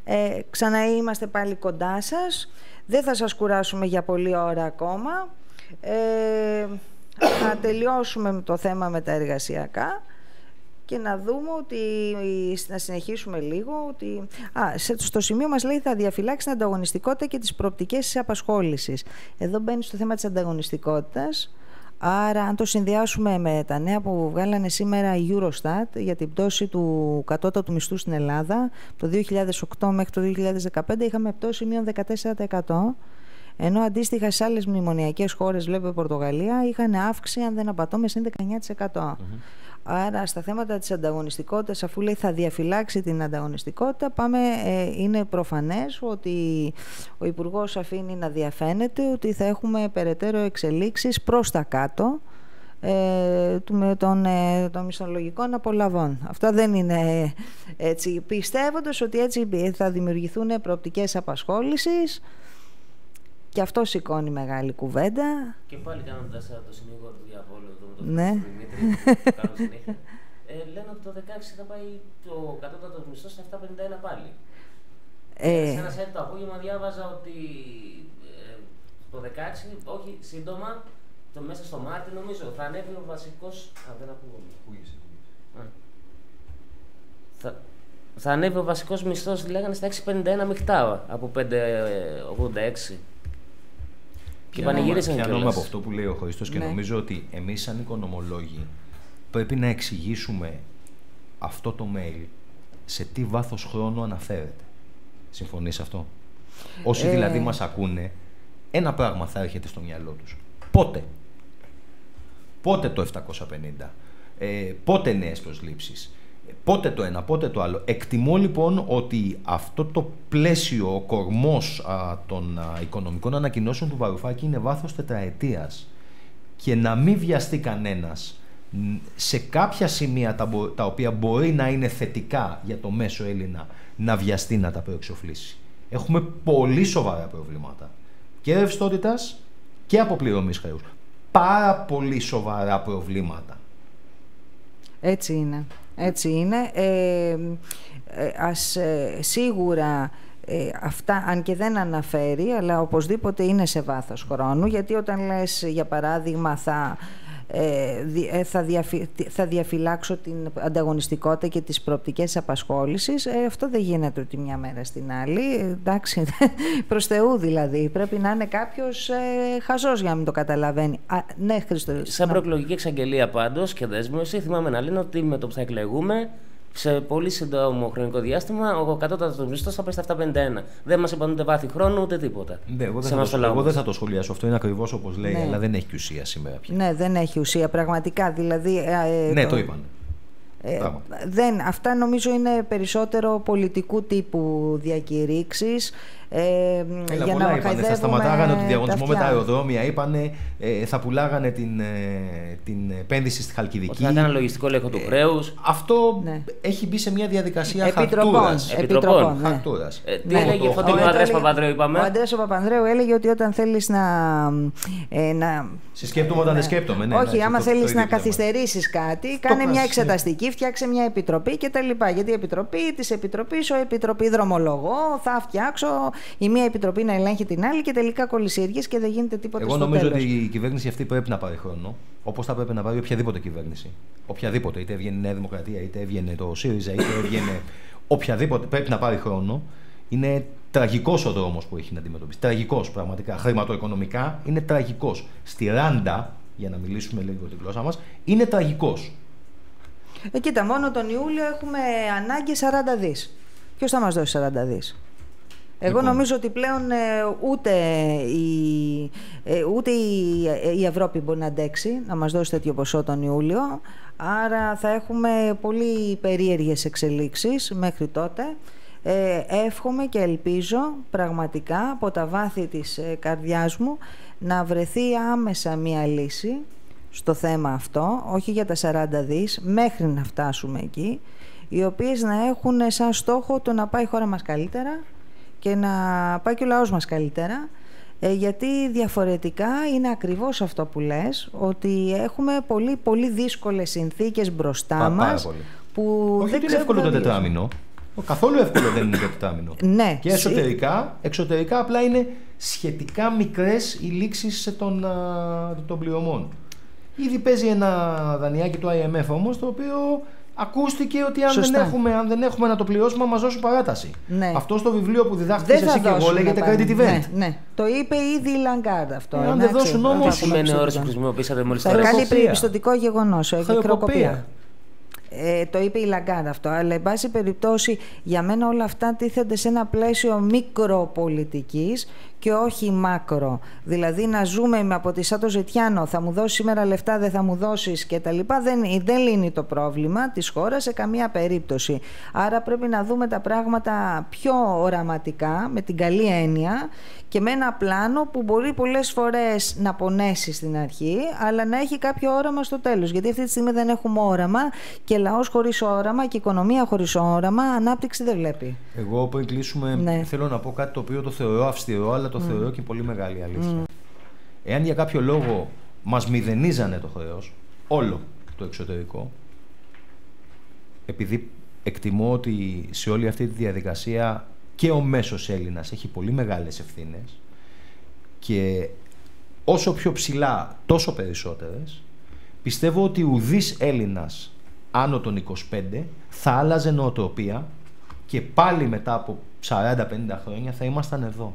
Ξανά είμαστε πάλι κοντά σας. Δεν θα σας κουράσουμε για πολλή ώρα ακόμα. Θα τελειώσουμε με το θέμα με τα εργασιακά και να δούμε ότι, να συνεχίσουμε λίγο, ότι στο σημείο μας λέει θα διαφυλάξει την ανταγωνιστικότητα και τις προοπτικές της απασχόλησης. Εδώ μπαίνει στο θέμα της ανταγωνιστικότητας. Άρα αν το συνδυάσουμε με τα νέα που βγάλανε σήμερα η Eurostat για την πτώση του κατώτατου μισθού στην Ελλάδα, το 2008 μέχρι το 2015 είχαμε πτώση μείον 14%, ενώ αντίστοιχα σε άλλες μνημονιακές χώρες, βλέπω η Πορτογαλία, είχαν αύξηση, αν δεν απατώμε, συν 19%. Άρα στα θέματα της ανταγωνιστικότητας, αφού λέει θα διαφυλάξει την ανταγωνιστικότητα, είναι προφανές ότι ο Υπουργός αφήνει να διαφαίνεται ότι θα έχουμε περαιτέρω εξελίξεις προς τα κάτω των μισθολογικών απολαβών. Αυτό δεν είναι έτσι, πιστεύοντας ότι έτσι θα δημιουργηθούν προοπτικές απασχόλησης. Και αυτό σηκώνει μεγάλη κουβέντα. Και πάλι κάνοντας το συνήγορο του διαβόλου εδώ με τον Δημήτρη, που κάνω συνέχεια, λένε ότι το 16 θα πάει το κατώτατο μισθό στα 7,51 πάλι. Σε ένα site το απόγευμα διάβαζα ότι το 16, όχι σύντομα, μέσα στο Μάρτιο νομίζω, θα ανέβει ο βασικός. Δεν ακούγομαι. Θα ανέβει ο βασικός μισθός, λέγανε, στα 6,51 μειχτά από 5,86. Και πανηγύρισαν κιόλας. Πιάνομαι από αυτό που λέει ο Χρήστος και νομίζω ότι εμείς σαν οικονομολόγοι πρέπει να εξηγήσουμε αυτό το mail σε τι βάθος χρόνου αναφέρεται. Συμφωνείς αυτό? Όσοι δηλαδή μας ακούνε, ένα πράγμα θα έρχεται στο μυαλό τους. Πότε το 750, πότε νέες προσλήψεις, πότε το ένα, πότε το άλλο. Εκτιμώ λοιπόν ότι αυτό το πλαίσιο, ο κορμός των οικονομικών ανακοινώσεων του Βαρουφάκη είναι βάθος τετραετίας και να μην βιαστεί κανένας σε κάποια σημεία τα οποία μπορεί να είναι θετικά για το μέσο Έλληνα να βιαστεί να τα προεξοφλήσει. Έχουμε πολύ σοβαρά προβλήματα και ρευστότητας και αποπληρωμής χρέους. Πάρα πολύ σοβαρά προβλήματα. Έτσι είναι. Έτσι είναι. Σίγουρα αυτά, αν και δεν αναφέρει, αλλά οπωσδήποτε είναι σε βάθος χρόνου, γιατί όταν λες, για παράδειγμα, θα διαφυλάξω την ανταγωνιστικότητα και τις προοπτικές απασχόλησης, αυτό δεν γίνεται ότι μια μέρα στην άλλη. Εντάξει, προς Θεού δηλαδή. Πρέπει να είναι κάποιος χαζός για να μην το καταλαβαίνει. Ναι, Χρήστο. Σαν προεκλογική εξαγγελία πάντως και δέσμευση, θυμάμαι να λένε ότι με το που θα εκλεγούμε, σε πολύ σύντομο χρονικό διάστημα, ο κατώτατος μισθός θα πάει στα 7,51. Δεν μας είπαν ούτε βάθη χρόνου ούτε τίποτα. Ναι, εγώ δεν θα το σχολιάσω. Αυτό είναι ακριβώς όπως λέει, αλλά δεν έχει ουσία σήμερα πια. Ναι, δεν έχει ουσία. Πραγματικά. Δηλαδή, ναι, το είπαν. Αυτά νομίζω είναι περισσότερο πολιτικού τύπου διακηρύξεις. Για να θα σταματάγανε το διαγωνισμό με τα αεροδρόμια, είπανε, θα πουλάγανε την επένδυση στη Χαλκιδική. Θα έκανε λογιστικό έλεγχο του χρέους. Αυτό έχει μπει σε μια διαδικασία επιτροπών. Χαρτούρας. Τι έλεγε ο Ανδρέας Παπανδρέου, είπαμε. Ο Ανδρέας Παπανδρέου έλεγε ότι όταν θέλεις να συσκέπτομαι όταν δεν σκέπτομαι. Όχι, άμα θέλεις να καθυστερήσεις κάτι, κάνε μια εξεταστική, φτιάξε μια επιτροπή κτλ. Γιατί η επιτροπή της επιτροπής, ο επιτροπή δρομολογώ, θα φτιάξω η μία επιτροπή να ελέγχει την άλλη και τελικά κολλησιεργείς και δεν γίνεται τίποτα. Εγώ νομίζω ότι η κυβέρνηση αυτή πρέπει να πάρει χρόνο, όπως θα πρέπει να πάρει οποιαδήποτε κυβέρνηση. Οποιαδήποτε, είτε έβγαινε η Νέα Δημοκρατία, είτε έβγαινε το ΣΥΡΙΖΑ, είτε έβγαινε οποιαδήποτε, πρέπει να πάρει χρόνο. Είναι τραγικός ο δρόμος που έχει να αντιμετωπίσει. Τραγικός, πραγματικά. Χρηματοοικονομικά είναι τραγικός. Στη ράντα, για να μιλήσουμε λίγο τη γλώσσα μας, είναι τραγικός. Κοίτα, μόνο τον Ιούλιο έχουμε ανάγκη 40 δις. Ποιος θα μας δώσει 40 δις? Εγώ νομίζω ότι πλέον ούτε η Ευρώπη μπορεί να αντέξει να μας δώσει τέτοιο ποσό τον Ιούλιο. Άρα θα έχουμε πολύ περίεργες εξελίξεις μέχρι τότε. Εύχομαι και ελπίζω πραγματικά από τα βάθη της καρδιάς μου να βρεθεί άμεσα μία λύση στο θέμα αυτό, όχι για τα 40 δις, μέχρι να φτάσουμε εκεί, οι οποίες να έχουν σαν στόχο το να πάει η χώρα μας καλύτερα και να πάει και ο λαός μας καλύτερα, γιατί διαφορετικά είναι ακριβώς αυτό που λες, ότι έχουμε πολύ δύσκολες συνθήκες μπροστά μας. Που όχι δεν είναι εύκολο το τετράμινο. Καθόλου εύκολο δεν είναι το τετράμινο. Ναι. Και εξωτερικά απλά είναι σχετικά μικρές οι λήξεις των πληρωμών. Ήδη παίζει ένα δανειάκι του IMF όμως, το οποίο ακούστηκε ότι αν δεν έχουμε να το πληρώσουμε, μας δώσουν παράταση. Ναι. Αυτό στο βιβλίο που διδάχτηκες εσύ και εγώ λέγεται credit event. Ναι. Το είπε ήδη η Λαγκάρντ αυτό. Αν δεν δώσουν όμως. Τι σημαίνει ο όρος που χρησιμοποιήσατε μόλις τώρα? Θα κάνει πιστωτικό γεγονός. Χρεοκοπία. Το είπε η Λαγκάρντ αυτό, αλλά εν πάση περιπτώσει για μένα όλα αυτά τίθενται σε ένα πλαίσιο μικροπολιτικής και όχι μάκρο. Δηλαδή να ζούμε από τη σαν το Ζετιάνο, θα μου δώσεις σήμερα λεφτά, δεν θα μου δώσεις κτλ. Δεν λύνει το πρόβλημα της χώρας σε καμία περίπτωση. Άρα πρέπει να δούμε τα πράγματα πιο οραματικά, με την καλή έννοια και με ένα πλάνο που μπορεί πολλές φορές να πονέσει στην αρχή, αλλά να έχει κάποιο όραμα στο τέλος. Γιατί αυτή τη στιγμή δεν έχουμε όραμα και λαός χωρίς όραμα και οικονομία χωρίς όραμα, ανάπτυξη δεν βλέπει. Εγώ πριν κλείσουμε θέλω να πω κάτι το οποίο το θεωρώ αυστηρό, αλλά το θεωρώ και πολύ μεγάλη αλήθεια. Εάν για κάποιο λόγο μας μηδενίζανε το χρέος, όλο το εξωτερικό, επειδή εκτιμώ ότι σε όλη αυτή τη διαδικασία και ο μέσος Έλληνας έχει πολύ μεγάλες ευθύνες και όσο πιο ψηλά τόσο περισσότερες, πιστεύω ότι ουδής Έλληνας άνω των 25 θα άλλαζε νοοτροπία και πάλι μετά από 40-50 χρόνια θα ήμασταν εδώ.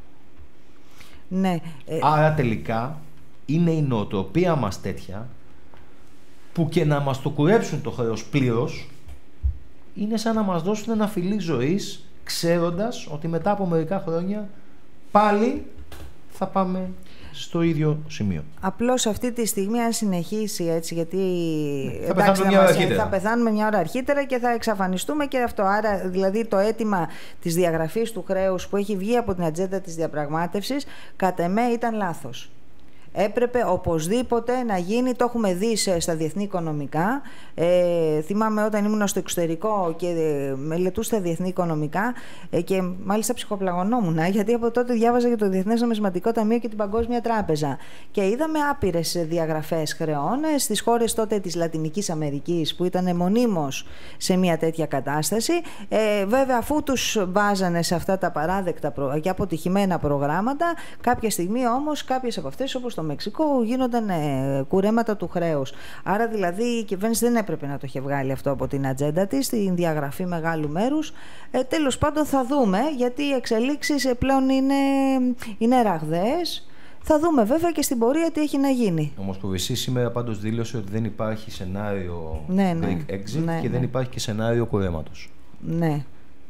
Ναι. Άρα τελικά είναι η νοοτροπία μας τέτοια που και να μας το κουρέψουν το χρέος πλήρως είναι σαν να μας δώσουν ένα φιλί ζωής, ξέροντας ότι μετά από μερικά χρόνια πάλι θα πάμε στο ίδιο σημείο. Απλώς αυτή τη στιγμή αν συνεχίσει έτσι, γιατί θα πεθάνουμε μια ώρα αρχίτερα και θα εξαφανιστούμε και αυτό. Άρα δηλαδή το αίτημα της διαγραφής του χρέους που έχει βγει από την ατζέντα της διαπραγμάτευσης κατ' εμέ ήταν λάθος. Έπρεπε οπωσδήποτε να γίνει, το έχουμε δει στα διεθνή οικονομικά. Θυμάμαι όταν ήμουν στο εξωτερικό και μελετούσα τα διεθνή οικονομικά και μάλιστα ψυχοπλαγωνόμουν, γιατί από τότε διάβαζα για το Διεθνές Νομισματικό Ταμείο και την Παγκόσμια Τράπεζα. Και είδαμε άπειρες διαγραφές χρεών στις χώρες τότε της Λατινικής Αμερικής που ήταν μονίμως σε μια τέτοια κατάσταση. Βέβαια, αφού τους βάζανε σε αυτά τα παράδεκτα και αποτυχημένα προγράμματα, κάποια στιγμή όμως κάποιες από αυτές, όπως το Μεξικό, γίνονταν κουρέματα του χρέους. Άρα δηλαδή η κυβέρνηση δεν έπρεπε να το είχε βγάλει αυτό από την ατζέντα της, την διαγραφή μεγάλου μέρους. Τέλος πάντων θα δούμε, γιατί οι εξελίξεις πλέον είναι ραγδαίες. Θα δούμε βέβαια και στην πορεία τι έχει να γίνει. Ο Μοσκοβισής σήμερα πάντως δήλωσε ότι δεν υπάρχει σενάριο Greek exit και δεν υπάρχει και σενάριο κουρέματος. Ναι.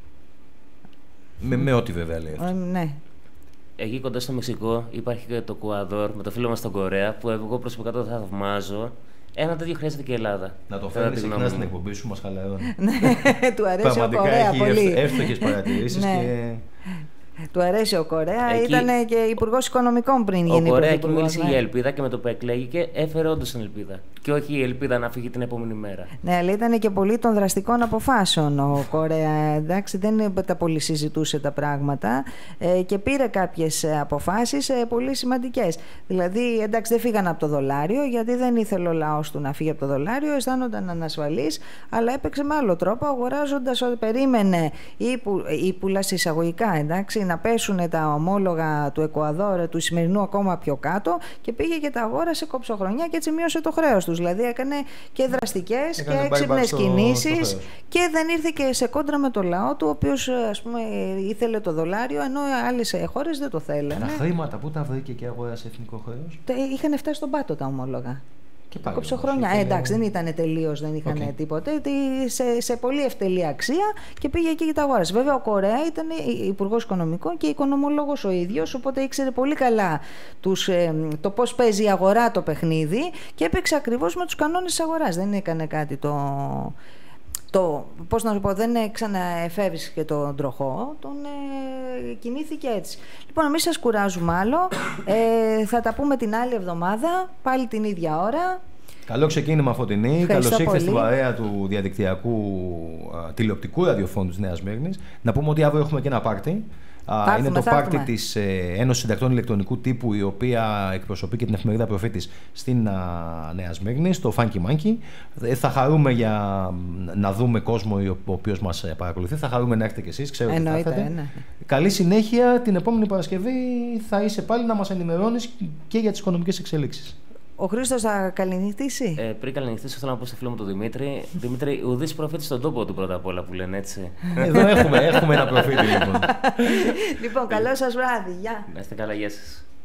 Με ό,τι βέβαια λέει αυτό. Ναι. Εκεί κοντά στο Μεξικό υπάρχει και το Εκουαδόρ με το φίλο μας στον Κορέα, που εγώ προσωπικά το θαυμάζω. Ένα τέτοιο χρειάζεται και η Ελλάδα. Να το φέρνει συχνά στην εκπομπή σου, μας χαλαρώνει. Του αρέσει ο Κορέα πολύ. Πραγματικά έχει εύστοχες παρατηρήσεις και... Του αρέσει ο Κορέα, ήταν και υπουργός οικονομικών πριν γίνει. Ο Κορέα εκεί μίλησε για ελπίδα και με το που εκλέγηκε έφερε όντως την ελπίδα. Και όχι η ελπίδα να φύγει την επόμενη μέρα. Ναι, αλλά ήταν και πολύ των δραστικών αποφάσεων ο Κορέα. Εντάξει, δεν τα πολύ συζητούσε τα πράγματα και πήρε κάποιες αποφάσεις πολύ σημαντικές. Δηλαδή, εντάξει, δεν φύγαν από το δολάριο, γιατί δεν ήθελε ο λαός του να φύγει από το δολάριο, αισθάνονταν ανασφαλής, αλλά έπαιξε με άλλο τρόπο, αγοράζοντας ό,τι περίμενε ή πουλάς εισαγωγικά, εντάξει, να πέσουν τα ομόλογα του Εκουαδόρ, του σημερινού ακόμα πιο κάτω, και πήγε και τα αγόρασε κοψοχρονιά και έτσι μείωσε το χρέος τους. Δηλαδή έκανε και δραστικές και έξυπνες κινήσεις και δεν ήρθε και σε κόντρα με το λαό του, ο οποίος ας πούμε ήθελε το δολάριο, ενώ άλλες χώρες δεν το θέλανε. Τα χρήματα πού τα βρήκε και αγόρασε εθνικό χρέος? Είχαν φτάσει στον πάτο τα ομόλογα. Κοψοχρόνια. Εντάξει, δεν ήταν τελείως, δεν είχαν τίποτε. Σε πολύ ευτελή αξία και πήγε εκεί και τα αγόρασε. Βέβαια, ο Κορέα ήταν υπουργός οικονομικών και οικονομολόγος ο ίδιος, οπότε ήξερε πολύ καλά το πώς παίζει η αγορά το παιχνίδι και έπαιξε ακριβώς με τους κανόνες της αγοράς. Δεν έκανε κάτι πώς να σου πω, δεν ξαναεφεύρισκε τον τροχό, τον κινήθηκε έτσι. Λοιπόν, εμείς σας κουράζουμε άλλο. Θα τα πούμε την άλλη εβδομάδα, πάλι την ίδια ώρα. Καλό ξεκίνημα, Φωτεινή. Καλώς ήρθες στην παρέα του διαδικτυακού τηλεοπτικού ραδιοφώνου της Νέας Μύρνης. Να πούμε ότι αύριο έχουμε και ένα πάρτι. Είναι το πάρτι της Ένωσης Συντακτών Ηλεκτρονικού Τύπου, η οποία εκπροσωπεί και την εφημερίδα Προφήτης στην Νέα Σμύρνη, στο Funky Monkey. Θα χαρούμε να δούμε κόσμο ο οποίος μας παρακολουθεί. Θα χαρούμε να έρθετε κι εσείς. Ξέρω ότι θα έρθετε. Ναι. Καλή συνέχεια. Την επόμενη Παρασκευή θα είσαι πάλι να μας ενημερώνεις και για τις οικονομικές εξελίξεις. Ο Χρήστος θα καληνυχτήσει. Πριν καληνυχτήσω, θέλω να πω στο φίλο μου τον Δημήτρη. Δημήτρη, ουδής προφήτης στον τόπο του πρώτα απ' όλα που λένε έτσι. Εδώ έχουμε ένα προφήτη λοιπόν. Λοιπόν, καλό σας βράδυ. Γεια. Να είστε καλά, γεια σας.